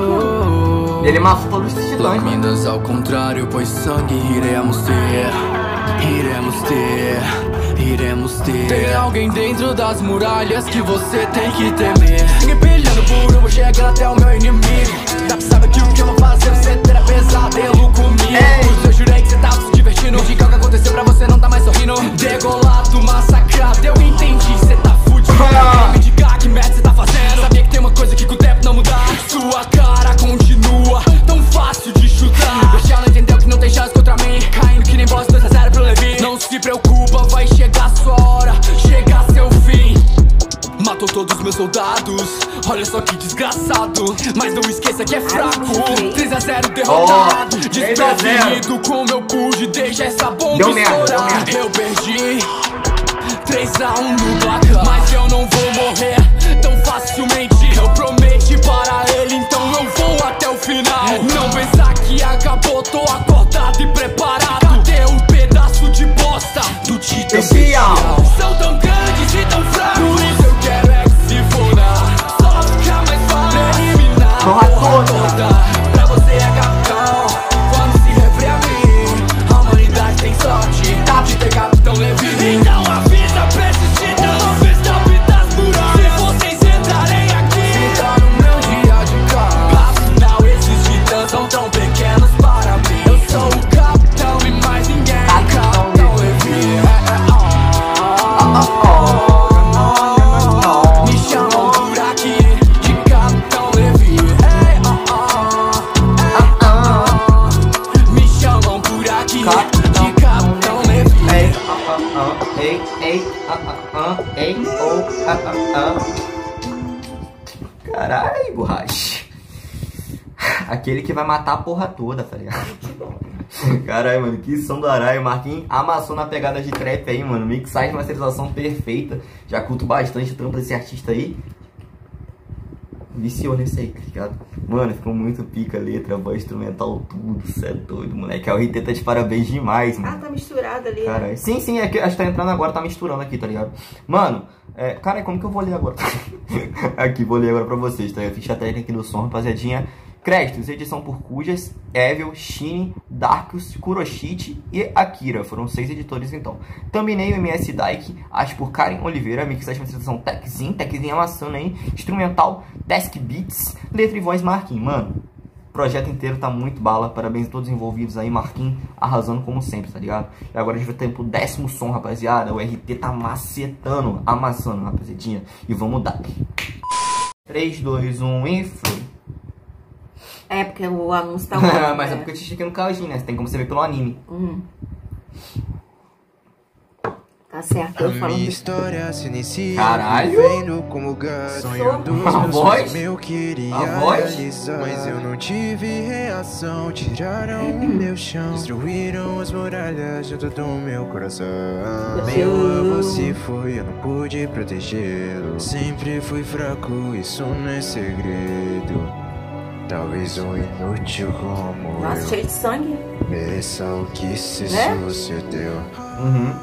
oh. Ele matou todos os titãs. Lâminas ao contrário, pois sangue iremos ter. Iremos ter, iremos ter. Tem alguém dentro das muralhas que você tem que temer. Ninguém peleando por uma, chegando até o meu inimigo. Já sabe que o que eu vou fazer, você terá pesadelo comigo. Ei. Eu jurei que você tava se divertindo. De que o que aconteceu pra você não tá mais sorrindo. Degolado, massacrado, eu entendi, você tá fudido. Ah. Me diga que merda você tá fazendo. Sabia que tem uma coisa que com o tempo não muda. Sua cara continua tão fácil de chutar. Deixa ela entender que não tem chance contra mim. Caindo que nem boss, dois a zero pro Levi. Não se preocupa, vai chegar sua hora, chegar seu fim. Matou todos meus soldados, olha só que desgraçado. Mas não esqueça que é fraco. Três a zero derrotado, oh, desprevenido como eu pude. Deixa essa bomba deu estourar. Merda, deu eu perdi três a um no placar, mas eu não vou morrer tão facilmente. Eu prometi para ele, então eu vou até o final. Não pensar que acabou, tô acordado e preparado. Cadê o pedaço de bosta do titã bestial? São tão grandes e tão fracos, por isso eu quero é que se foda. Só fica mais fácil eliminar a porra toda. Pra você é capitão, quando se refere a mim, a humanidade tem sorte de ter Capitão Levi. Então avisa pra esses titãs, talvez talvez das muralhas. Se vocês entrarem aqui, se tá no meu dia de classe. Afinal esses titãs são tão pequenos para mim. Eu sou o capitão e mais ninguém, Capitão Levi. É, é, oh, oh, oh, oh. Me chamam por aqui de Capitão Levi. Hey, oh, oh, oh. Me chamam por aqui de Capitão Levi. Ei, ei, ei, ei, oh, caralho, borracha. Aquele que vai matar a porra toda, tá ligado? Caralho, mano, que som do aralho. O Marquinhos amassou na pegada de trap aí, mano. Mixagem, masterização perfeita. Já curto bastante o trampo desse artista aí. Viciou nesse aí, tá ligado? Mano, ficou muito pica a letra, a voz instrumental, tudo. Cê é doido, moleque. A R T tá de parabéns demais, mano. Ah, tá misturado ali, cara, né? Sim, sim, é que a gente tá entrando agora, tá misturando aqui, tá ligado? Mano, é, cara, como que eu vou ler agora? Aqui, vou ler agora pra vocês, tá? Eu fiz a técnica aqui do som, rapaziadinha. Créditos, edição por Kujas, Evil, Shine, Darkus, Kuroshite e Akira. Foram seis editores então. Thumbnail M S Daik, arte por Karen Oliveira, mixagem e masterização Techzin, Techzin amassando aí, instrumental Desk Beats, letra e voz Marquinhos. Mano, o projeto inteiro tá muito bala, parabéns a todos os envolvidos aí, Marquinhos arrasando como sempre, tá ligado? E agora a gente vai ter pro décimo som, rapaziada, o R T tá macetando, amassando, rapaziadinha, e vamos dar. três, dois, um e foi. É, porque o anúncio tá bom. Mas é porque eu te chequei no Kaijin, né? Você tem como você ver pelo anime. Uhum. Tá certo, eu a falo minha disso. história se inicia Caralho! vivendo como gato, sonhando os A meus voz? sonhos, eu queria A voz? realizar, mas eu não tive reação. Tiraram o meu chão, destruíram as muralhas junto do meu coração. Meu avô se foi, eu não pude protegê-lo. Sempre fui fraco, isso não é segredo. Talvez um inútil como Nossa, eu cheio de sangue. mereça o que se Né? sucedeu. Uhum.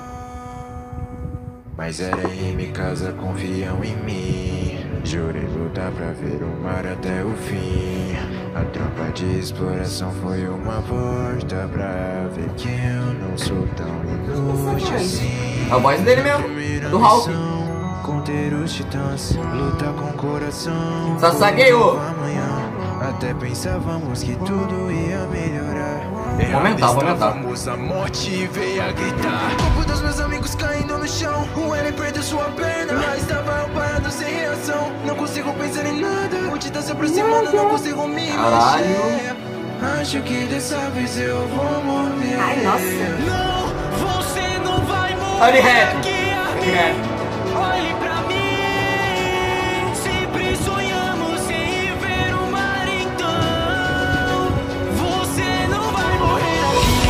Mas era em minha casa, confiam em mim. Jurei lutar pra ver o mar até o fim. A tropa de exploração foi uma porta pra ver que eu não sou tão inútil assim. A voz dele mesmo, do Hulk. Conter os titãs, lutar com o coração. Sasageyo. Amanhã, até pensávamos que tudo ia melhorar. Vou aumentar, vou aumentar. A morte veio a gritar. O corpo dos meus amigos caindo no chão. O Eren perdeu sua perna. Lá estava eu parado sem reação. Não consigo pensar em nada. O Titã se aproximando, não consigo me Caralho. mexer. Acho que dessa vez eu vou morrer. Ai, nossa. Não, você não vai morrer. Olha rap. Aqui, aqui. Olhe pra mim. Sempre sonhamos em ver o mar, então você não vai morrer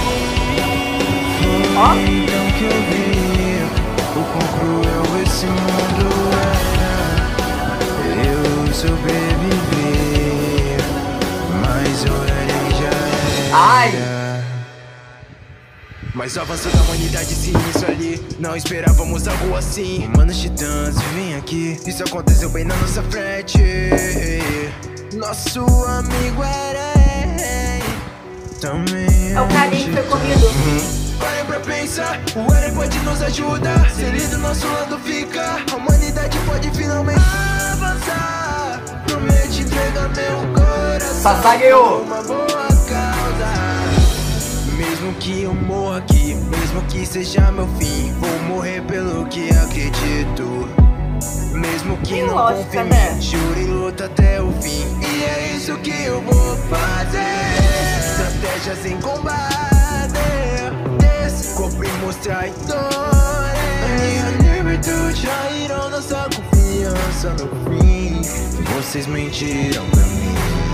aqui. Ó. Então que eu vi o quão cruel esse mundo era. Eu sobrevivi, mas o Eren já era. Ai. Mas o avanço da humanidade se inicia ali. Não esperávamos algo assim. Humanos titãs, vem aqui. Isso aconteceu bem na nossa frente. Nosso amigo Eren também É o carinha que foi comido. Parem pra pensar, o Eren pode nos ajudar. Se ele do nosso lado fica, a humanidade pode finalmente avançar. Promete entregar meu coração Sasageyo. uma boa causa. Mesmo que eu morra aqui, mesmo que seja meu fim, vou morrer pelo que acredito. Mesmo que Tem não lógica, confie em né? mim, juro e luto até o fim. E é isso que eu vou fazer. Estratégias em combate, cobrimos traidores. A minha negritude trairão nossa confiança no fim. Vocês mentiram pra mim.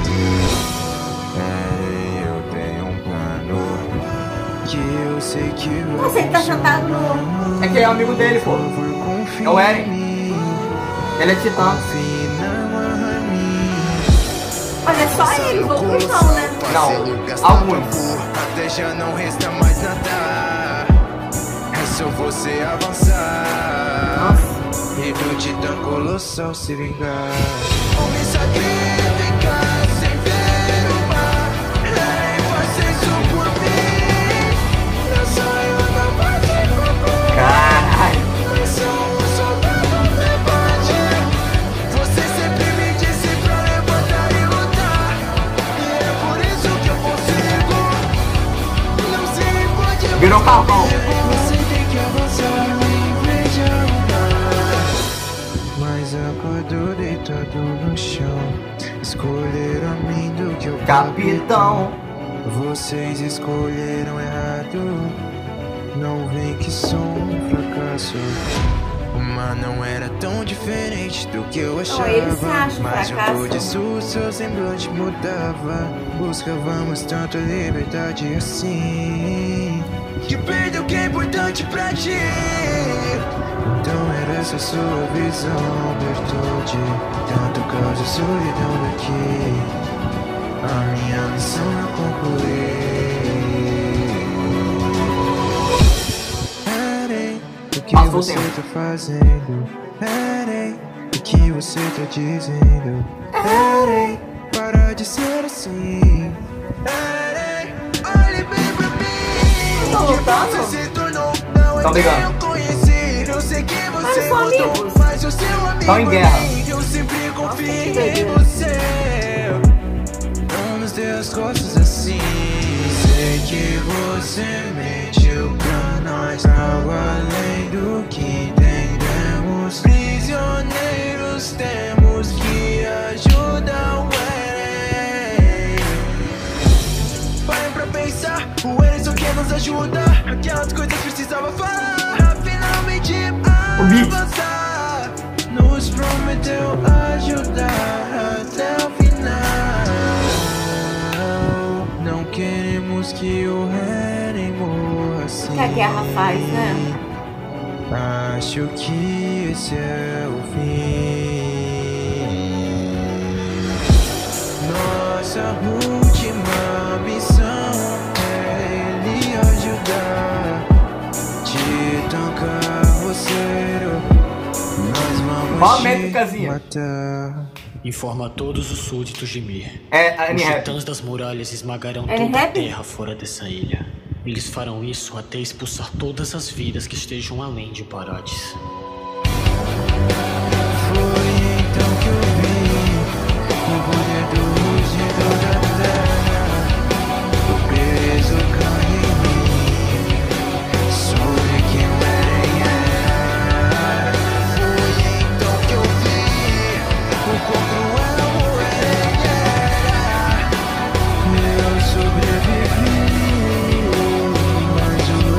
É, eu tenho um plano que eu sei que vai. Nossa, ele tá sentado no... É que é amigo dele, pô. É o Eren. Ele é titã. Olha, é só ele, outros não, né? Não, alguns. Até já não resta mais nada. É só você avançar. E do titã colossal se vingar. Ou me sacrificar sem ver o mar. Ei, faça isso por mim. Não saio da parte do Caralho. mas sou um soldado levante. Você sempre me disse pra levantar e lutar. E é por isso que eu consigo. Não se pode. Virou carvão. Você tem que avançar em vez de andar. Mas acordou deitado no chão. Escolheram a mim do que eu Capitão. Vocês escolheram errado. Não vem que sou um fracasso. Mas não era tão diferente do que eu achava. ele se acha Mas fracasso. junto disso o seu semblante mudava. Buscávamos tanto a liberdade assim, que perdeu o que é importante pra ti. Então era essa sua visão, virtude. Tanto caos e solidão daqui. a minha missão eu concluí. Peraí, o que Passou você o tempo. tá fazendo? Peraí, o que você tá dizendo? Peraí, para de ser assim. Peraí, olhe bem pra mim. Tô lutando? Você se tornou, não é Tão quem brigando. eu conheci. Eu sei que você são mudou, amigos. mas o seu amigo Tão em guerra. é mim. Eu sempre confiei que em você. Não nos dê as costas assim. Sei que você mentiu pra nós, algo além do que entendemos. Prisioneiros temos que ajudar o Eren. Parem pra pensar, o Eren só quer nos ajudar. Aquelas coisas precisava falar pra finalmente avançar. Nos prometeu ajudar até o final. Não queremos que o Eren morra assim. O que a guerra faz, né? Acho que esse é o fim. Nossa última missão é ele ajudar. Te tancar você. Nós vamos Qual a te métricazinha? matar. Informa a todos os súditos de Mir. É, a Os N-Rap. titãs das muralhas esmagarão É toda a rap? terra fora dessa ilha. Eles farão isso até expulsar todas as vidas que estejam além de Parades. Foi então que eu vi o poder dos de toda a terra. O peso cai em mim. Soube quem o Eren era. Foi então que eu vi o quão cruel o Eren era. Eu sobrevivi, mas o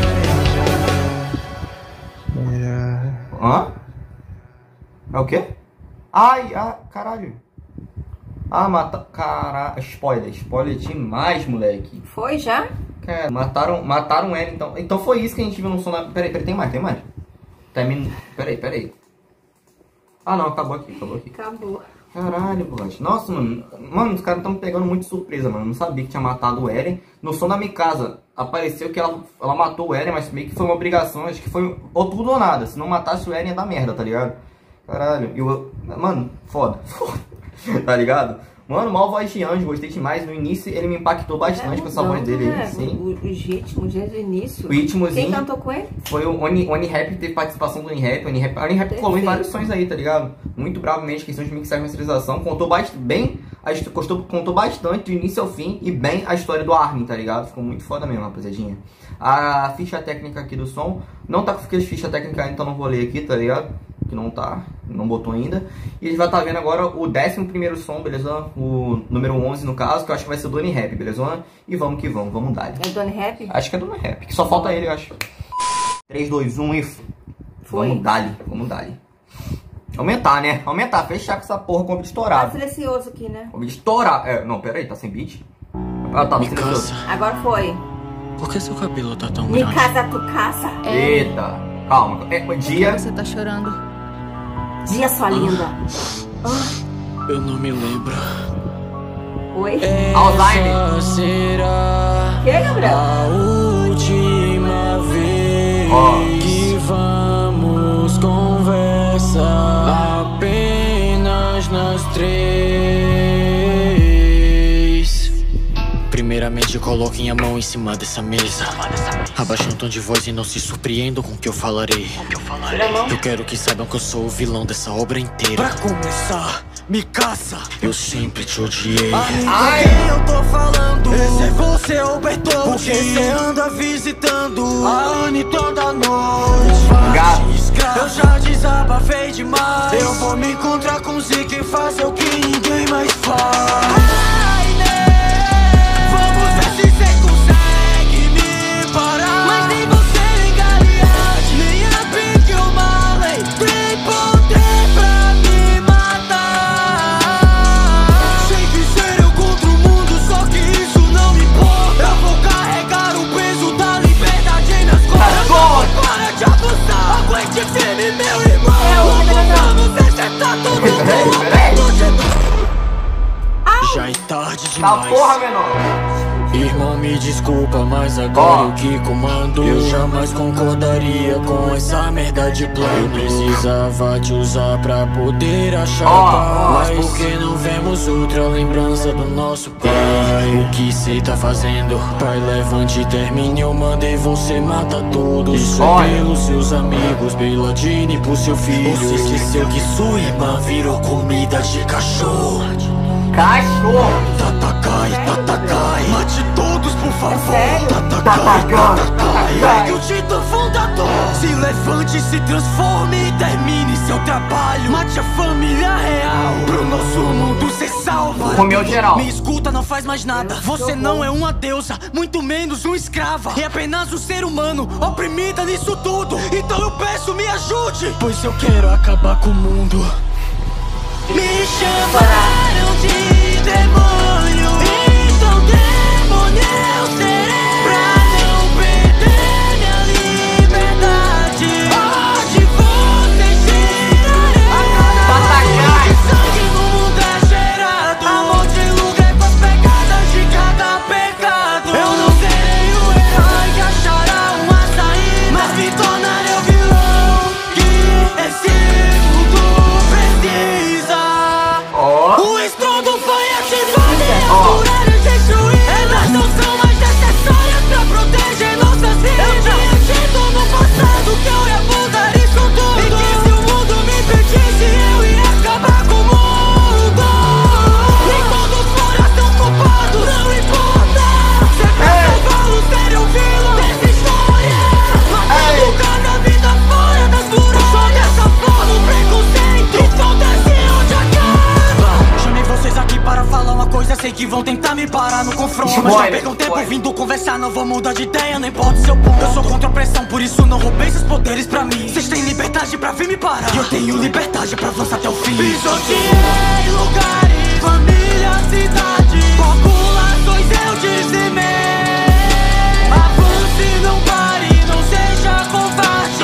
Eren já era. Hã? É o quê? Ai, ah, caralho. Ah, mata... Caralho. Spoiler. Spoiler demais, moleque. Foi já? Cara, mataram, mataram ele, então. Então foi isso que a gente viu no som da... Peraí, peraí, tem mais, tem mais. Termina... Peraí, peraí. Ah, não, acabou aqui, acabou aqui. Acabou. Caralho, Blanche. Nossa, mano. Mano, os caras estão me pegando muito de surpresa, mano. Não sabia que tinha matado o Eren. No som da Mikasa, apareceu que ela, ela matou o Eren, mas meio que foi uma obrigação. Acho que foi ou tudo ou nada. Se não matasse o Eren ia dar merda, tá ligado? Caralho. E o... Mano, foda. Foda. Tá ligado? Mano, mal voz de anjo, gostei demais. No início ele me impactou bastante É, com essa voz dele né? aí, sim. O- Os ritmos desde o início. O ritmozinho. Quem cantou com ele? Foi o Oni, Oni Rap, teve participação do Oni Rap. O Oni Rap, Oni Rap colou em vários sons aí, tá ligado? Muito bravamente, questão de mixagem e masterização. Contou bastante, bem, a, hist- contou, contou bastante do início ao fim e bem a história do Armin, tá ligado? Ficou muito foda mesmo, rapaziadinha. A ficha técnica aqui do som, não tá com ficha técnica ainda, então não vou ler aqui, tá ligado? Que não tá, não botou ainda. E a gente vai estar tá vendo agora o décimo primeiro som, beleza? O número onze no caso, que eu acho que vai ser do Oni Rap, beleza? E vamos que vamos, vamos dar. É Donny Rap? Acho que é do Oni Rap, que só falta ele, eu acho. três, dois, um e... Foi. Vamos dar-lhe, vamos dar-lhe. Aumentar, né? Aumentar, fechar com essa porra com o vídeo Tá estourado. silencioso aqui, né? O vídeo estourar. É, não, pera aí, tá sem beat? Ah, tá, Me silencioso. cansa. Agora foi. Por que seu cabelo tá tão Me grande? casa, tu caça. Eita, calma. É, dia... Você tá chorando? Dia, sua linda. Eu não me lembro. Oi? Alzheimer. Essa será Que, Gabriel? a última vez Ó. que vamos conversar. Apenas nós três. Primeiramente, coloquem a mão em cima dessa mesa. Abaixem o tom de voz e não se surpreendam com o que eu falarei. Eu quero que saibam que eu sou o vilão dessa obra inteira. Pra começar, me caça. Eu sempre te odiei. Ai. Quem eu tô falando? Esse é você, o Bertold. Porque cê anda visitando a Anne toda noite. Gato. Eu já desabafei demais. Eu vou me encontrar com o Zeke e fazer o que ninguém mais faz. Ai, né? Vamos ver se cê consegue me parar. Mas nem você nem Galiade, nem a Pink ou Marley tem poder pra me matar. Sei que ser eu contra o mundo, só que isso não me importa. Eu vou carregar o peso da liberdade nas costas. Para de abusar, aguente firme, meu irmão. Vamos ver se tá todo mundo. Já é tarde Tá demais. porra, menor. Irmão, me desculpa, mas agora eu que comando. Eu jamais concordaria com essa merda de plano. Eu precisava te usar pra poder achar Ó, paz. ó, Mas por que não vemos outra lembrança do nosso pai? O que cê tá fazendo? Pai, levante e termine. Eu mandei você matar todos. Isso é pelos seus amigos, pela Dini e por seu filho. Você esqueceu que sua irmã virou comida de cachorro. Cachorro. Tatakai, Tatakai, mate todos por favor. Tatakai, Tatakai, pegue o título fundador. Se levante, se transforme e termine seu trabalho. Mate a família real, pro nosso mundo ser salvo. Comeu geral. Me escuta, não faz mais nada. Você não é uma deusa, muito menos uma escrava. É apenas um ser humano, oprimida nisso tudo. Então eu peço, me ajude, pois eu quero acabar com o mundo. Me chamaram de demônio, então demônio eu serei. Pra não perder minha liberdade, hoje você tirarei. Agora de sangue no mundo é gerado, amor de lugar com as pegadas de cada pecado. Eu não serei o herói que achará uma saída, mas me tornarei o vilão que esse mundo precisa. O estrondo foi ativado e a curar e destruir. Elas não são mais necessárias pra proteger nossas vidas. Eu tinha dito no passado que eu ia mudar isso tudo, e que se o mundo me pedisse eu ia acabar com o mundo. E todos fora são culpados, não importa. Ser cavalo, ser um vilão dessa história. Matando cada vida fora das buracas. Só dessa forma o preconceito e todo esse ódio acaba. Chamei vocês aqui para falar uma coisa, sei que vão tentar me parar no confronto. Mas já percam tempo vindo conversar, não vou mudar de ideia, não importa o seu ponto. Eu sou contra a opressão, por isso não roubei seus poderes pra mim. Vocês têm liberdade pra vir me parar, e eu tenho liberdade pra avançar até o fim. Pisoteei lugares, família, cidade, populações eu dizimei. Avance, não pare, não seja covarde.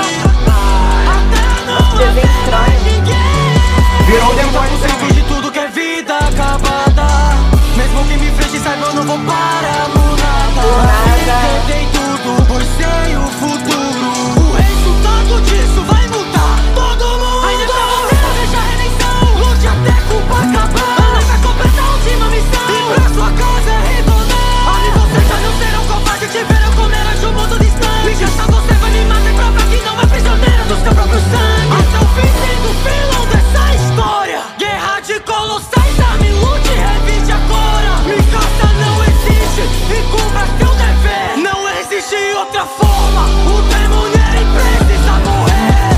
Até não haver mais ninguém. Virou demônio sempre de tudo que é vida acabada. Mesmo que me enfrente, saiba, eu não vou parar por nada. Tentei tudo, pois sei o futuro. O resultado disso vai mudar todo mundo. Ainda pra você não deixa a redenção, lute até culpa acabar. Ela vai completar a última missão e pra sua casa retornar. Ali vocês já não serão covardes, tiveram comer de um mundo distante. Me caça, você vai me matar e prova que não é prisioneiro do seu próprio sangue. Até o fim sendo vilão dessa história. Guerra de colossais, arme, lute, revide agora. Me caça não existe e cumpra seu dever. Não existe outra forma, o demônio ele precisa morrer.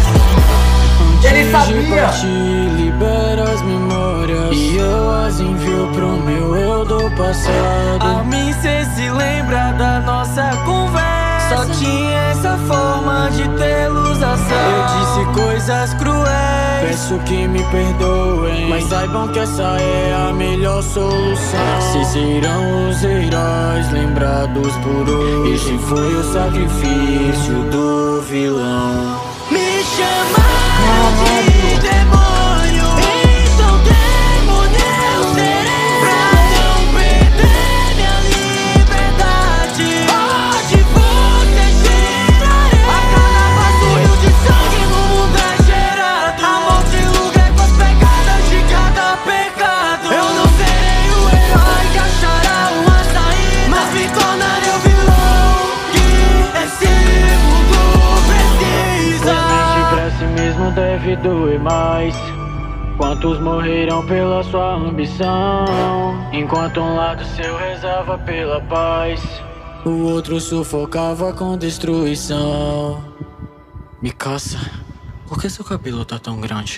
Ele sabia. Libera as memórias e eu as envio pro meu eu do passado. A mim cê se lembra da nossa conversa. Só tinha essa forma de tê-los a salvo. Eu disse coisas cruéis, peço que me perdoem, mas saibam que essa é a melhor solução. Vocês serão os heróis lembrados por hoje. Esse foi o sacrifício do vilão. Me chamaram de demônio, então demônio eu serei. Pra não perder minha liberdade, hoje você tirarei. A cada vazio de sangue no mundo é gerado. A morte lugar com as pegadas de cada pecado. Eu não serei o herói que achará uma saída, mas me tornarei o vilão que esse mundo precisa. Pra si mesmo deve doer mais. Quantos morreram pela sua ambição, enquanto um lado seu rezava pela paz, o outro sufocava com destruição. Me caça, por que seu cabelo tá tão grande?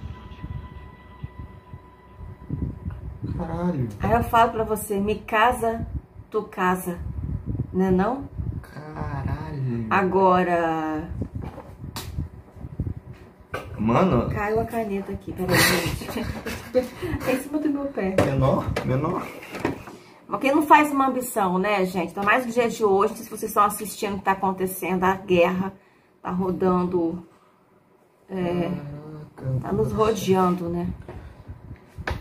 Caralho. Aí eu falo pra você, me casa, tu casa, né não? Caralho. Agora... Mano. Caiu a caneta aqui, peraí, gente. É em cima do meu pé. Menor, menor. Mas quem não faz uma ambição, né, gente? Então, mais no dia de hoje, não sei se vocês estão assistindo o que tá acontecendo, a guerra tá rodando, é, tá nos rodeando, né?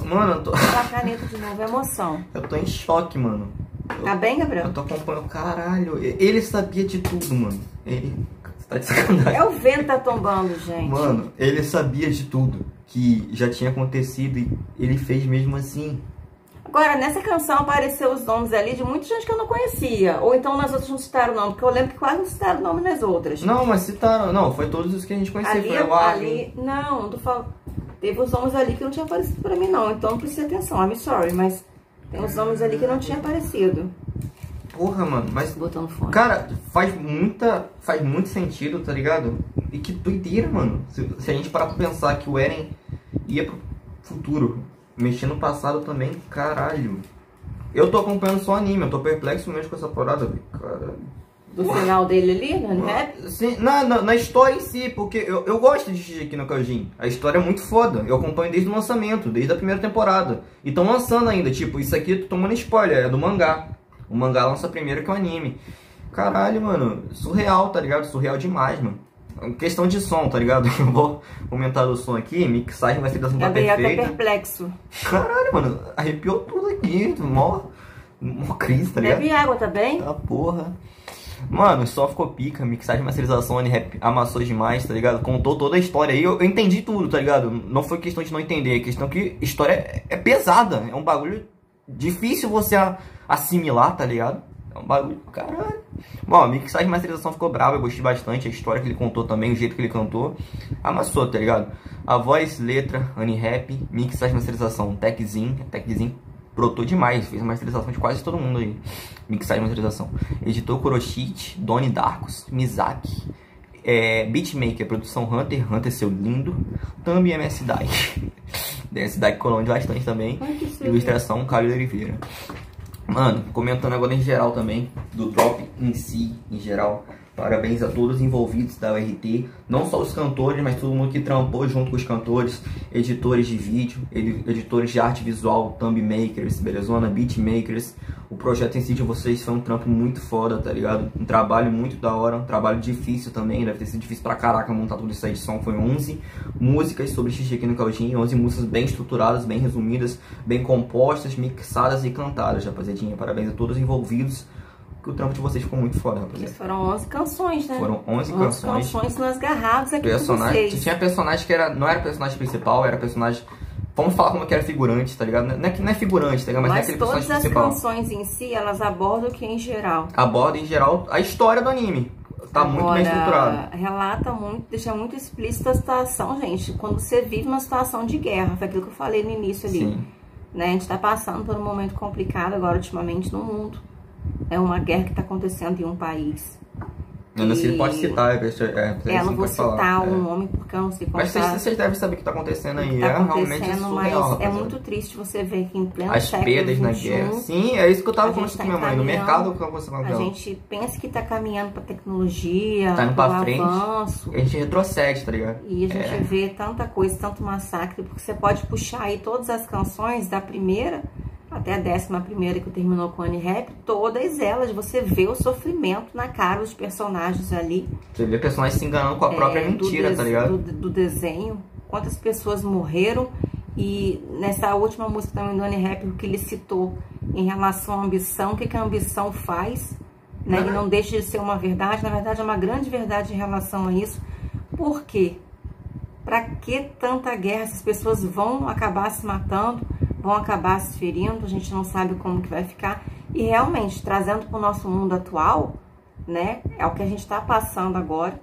Mano, eu tô... Dá a caneta de novo, emoção. Eu tô em choque, mano. Eu... Tá bem, Gabriel? Eu tô acompanhando, caralho. Ele sabia de tudo, mano. Ele... Você tá de sacanagem. É o vento tá tombando, gente. Mano, ele sabia de tudo que já tinha acontecido e ele fez mesmo assim. Agora, nessa canção apareceu os nomes ali de muita gente que eu não conhecia. Ou então nas outras não citaram o nome, porque eu lembro que quase não citaram o nome nas outras. Não, mas citaram. Não, foi todos os que a gente conhecia. Ali, foi o ali não, não tô falando. Teve os nomes ali que não tinham aparecido pra mim, não. Então não precisa atenção, I'm sorry, mas tem os nomes ali que não tinham aparecido. Porra, mano, mas... Botando fone. Cara, faz muita... Faz muito sentido, tá ligado? E que doideira, mano. Se, se a gente parar pra pensar que o Eren ia pro futuro, mexer no passado também, caralho. Eu tô acompanhando só anime, eu tô perplexo mesmo com essa parada, velho. Caralho. Do final dele ali, no rap? Sim, na, na, na história em si, porque eu, eu gosto de Shingeki no Kyojin. A história é muito foda. Eu acompanho desde o lançamento, desde a primeira temporada. E tão lançando ainda, tipo, isso aqui, tô tomando spoiler, é do mangá. O mangá lança primeiro que o anime. Caralho, mano, surreal, tá ligado? Surreal demais, mano. Questão de som, tá ligado? Eu vou comentar do som aqui, mixagem vai ser da tá perfeita. Gabriel tá perplexo. Caralho, mano, arrepiou tudo aqui, mó, mó crise, tá ligado? Bebe água, tá bem? Tá porra. Mano, só ficou pica, mixagem, masterização, rap amassou demais, tá ligado? Contou toda a história aí, eu, eu entendi tudo, tá ligado? Não foi questão de não entender, é questão que história é, é pesada, é um bagulho difícil você a, assimilar, tá ligado? É um bagulho, caralho. Bom, a mixagem e masterização ficou brava, eu gostei bastante, a história que ele contou também, o jeito que ele cantou, amassou, tá ligado? A voz, letra, Unirap, mixagem e masterização, techzinho, techzinho. Brotou demais, fez a masterização de quase todo mundo aí. Mixagem e masterização. Editor Kuroshit, Donnie Darkos, Mizaki, é, Beatmaker, produção Hunter, Hunter seu lindo. Thumb M S Dai. M S Dai colou bastante também. Ilustração, Carlos Oliveira. Mano, comentando agora em geral também, do drop em si, em geral. Parabéns a todos os envolvidos da U R T, não só os cantores, mas todo mundo que trampou junto com os cantores, editores de vídeo, editores de arte visual, thumb makers, belezona, beatmakers. O projeto em si de vocês foi um trampo muito foda, tá ligado? Um trabalho muito da hora, um trabalho difícil também, deve ter sido difícil pra caraca montar tudo isso aí de som. Foi onze músicas sobre Shingeki no Kyojin, onze músicas bem estruturadas, bem resumidas, bem compostas, mixadas e cantadas, rapaziadinha. Parabéns a todos os envolvidos. Que o trampo de vocês ficou muito foda, rapaziada. Foram onze canções, né? Foram onze canções. canções nós agarrados aqui personagem, com vocês. Tinha personagem que era, não era personagem principal, era personagem... Vamos falar como que era figurante, tá ligado? Não é que não é figurante, tá ligado? Mas, Mas não é aquele todas personagem as principal. canções em si, elas abordam o que em geral? Aborda em geral a história do anime. Tá Agora, muito bem estruturado. Relata muito, deixa muito explícita a situação, gente. Quando você vive uma situação de guerra, foi aquilo que eu falei no início ali. Sim. Né? A gente tá passando por um momento complicado agora, ultimamente, no mundo. É uma guerra que tá acontecendo em um país. Eu não sei se pode citar, é, é, é, eu não vou citar falar, um é. nome porque eu não sei qual Mas vocês, vocês devem saber o que tá acontecendo aí. Tá é acontecendo, realmente surreal, mas rapaziada. é muito triste você ver que em pleno As século perdas na vinte e um, guerra. Sim, é isso que eu tava falando tá com minha mãe. No mercado que eu A falando. gente pensa que tá caminhando pra tecnologia, tá indo pra frente, avanço. A gente retrocede, tá ligado? E a gente é. vê tanta coisa, tanto massacre, porque você pode puxar aí todas as canções da primeira até a décima primeira que terminou com o Unirap, todas elas, você vê o sofrimento na cara dos personagens ali. Você vê personagens se enganando com a própria é, mentira, tá ligado? Do, do desenho, quantas pessoas morreram. E nessa última música também do Unirap, o que ele citou em relação à ambição, o que, que a ambição faz, né? E não deixa de ser uma verdade, na verdade é uma grande verdade em relação a isso. Por quê? Pra que tanta guerra? Essas pessoas vão acabar se matando, vão acabar se ferindo, a gente não sabe como que vai ficar. E realmente, trazendo para o nosso mundo atual, né, é o que a gente está passando agora.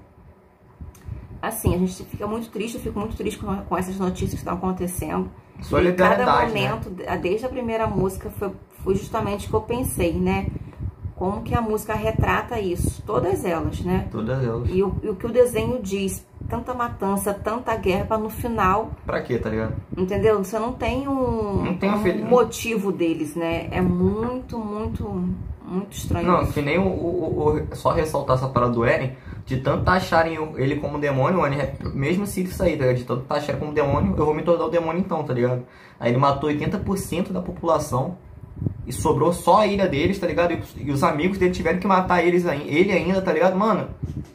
Assim, a gente fica muito triste, eu fico muito triste com, com essas notícias que estão acontecendo. Solidariedade, cada momento, né? Desde a primeira música, foi, foi justamente o que eu pensei, né? Como que a música retrata isso, todas elas, né? Todas elas. E o, e o que o desenho diz, tanta matança, tanta guerra, para no final... Pra quê, tá ligado? Entendeu? Você não tem um, não tem um, um motivo deles, né? É muito, muito, muito estranho. Não, que nem o, o, o... Só ressaltar essa parada do Eren, de tanto taxarem ele como demônio, o Unirap, mesmo se ele sair, tá ligado? De tanto taxarem como demônio, eu vou me tornar o demônio então, tá ligado? Aí ele matou oitenta por cento da população e sobrou só a ilha deles, tá ligado? E, e os amigos dele tiveram que matar eles, ele ainda, tá ligado? Mano,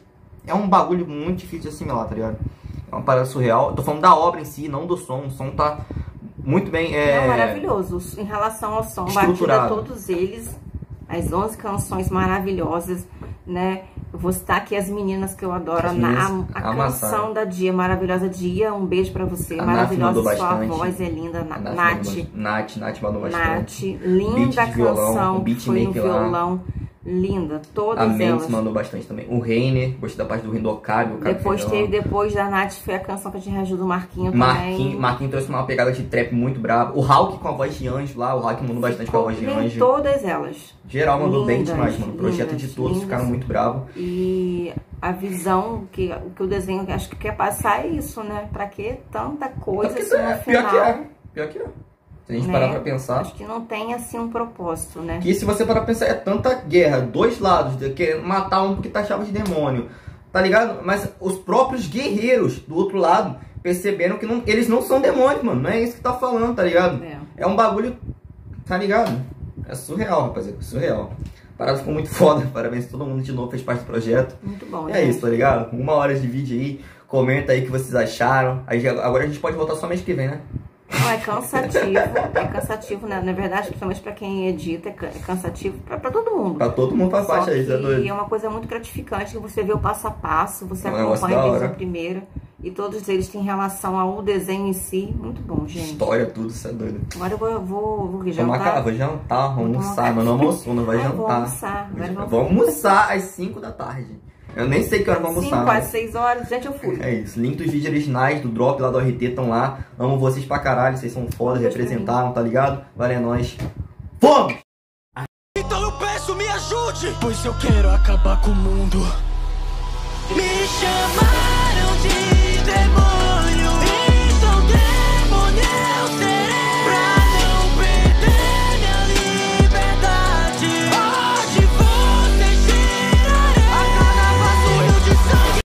é um bagulho muito difícil de assimilar, tá ligado? É uma parada surreal. Eu tô falando da obra em si, não do som. O som tá muito bem... É, é maravilhoso. Em relação ao som, batida, todos eles, as onze canções maravilhosas, né? Eu vou citar aqui as meninas que eu adoro. Na, a, a canção da Dia, maravilhosa Dia, um beijo pra você. A maravilhosa sua bastante. Voz é linda. Na, Nath. Nath, Nath mandou bastante. Nath, linda beat canção, beat foi no violão. Lá. Linda, todas a Mendes elas. mandou bastante também. O Reiner, gostei da parte do Rindocário. Depois teve, depois da Nath, foi a canção que a gente reajuda o Marquinho, Marquinho também. Marquinho trouxe uma pegada de trap muito braba. O Hulk com a voz de anjo lá, o Hulk mandou bastante Ficou com a voz de anjo. Todas elas. Geral mandou lindas, bem demais, mano. O projeto lindas, de todos lindas. ficaram muito bravos. E a visão que, que o desenho acho que quer passar é isso, né? Pra que tanta coisa é assim, no é, final? Pior que é, pior que é. Se a gente né? parar pra pensar... Acho que não tem, assim, um propósito, né? Que se você parar pra pensar, é tanta guerra, dois lados, querendo matar um porque taxava de demônio, tá ligado? Mas os próprios guerreiros do outro lado perceberam que não, eles não são demônios, mano. Não é isso que tá falando, tá ligado? É, é um bagulho, tá ligado? É surreal, rapaziada, surreal. A parada ficou muito foda, parabéns a todo mundo de novo, fez parte do projeto. Muito bom, É gente. Isso, tá ligado? Uma hora de vídeo aí, comenta aí o que vocês acharam. Aí, agora a gente pode voltar só mês que vem, né? Não, é cansativo, é cansativo, né? Na verdade, principalmente pra quem edita, é cansativo pra, pra todo mundo. Pra todo mundo faz parte aí, tá doido? E é uma coisa muito gratificante que você vê o passo a passo, você é um acompanha desde a primeira. E todos eles têm relação ao desenho em si. Muito bom, gente. História, tudo, isso é doido. Agora eu vou, eu vou, vou jantar. Vamos acabar, vou jantar, vou almoçar. Mas não almoçou, não vai ah, jantar. Vou almoçar. Vamos vou almoçar às cinco da tarde. Eu nem sei que hora vamos almoçar. cinco às seis horas, gente, eu fui. É isso. Link dos vídeos originais do Drop lá do R T estão lá. Amo vocês pra caralho, vocês são foda, representaram, tá ligado? Valeu, é nóis. Vamos! Então eu peço, me ajude! Pois eu quero acabar com o mundo. Me chama!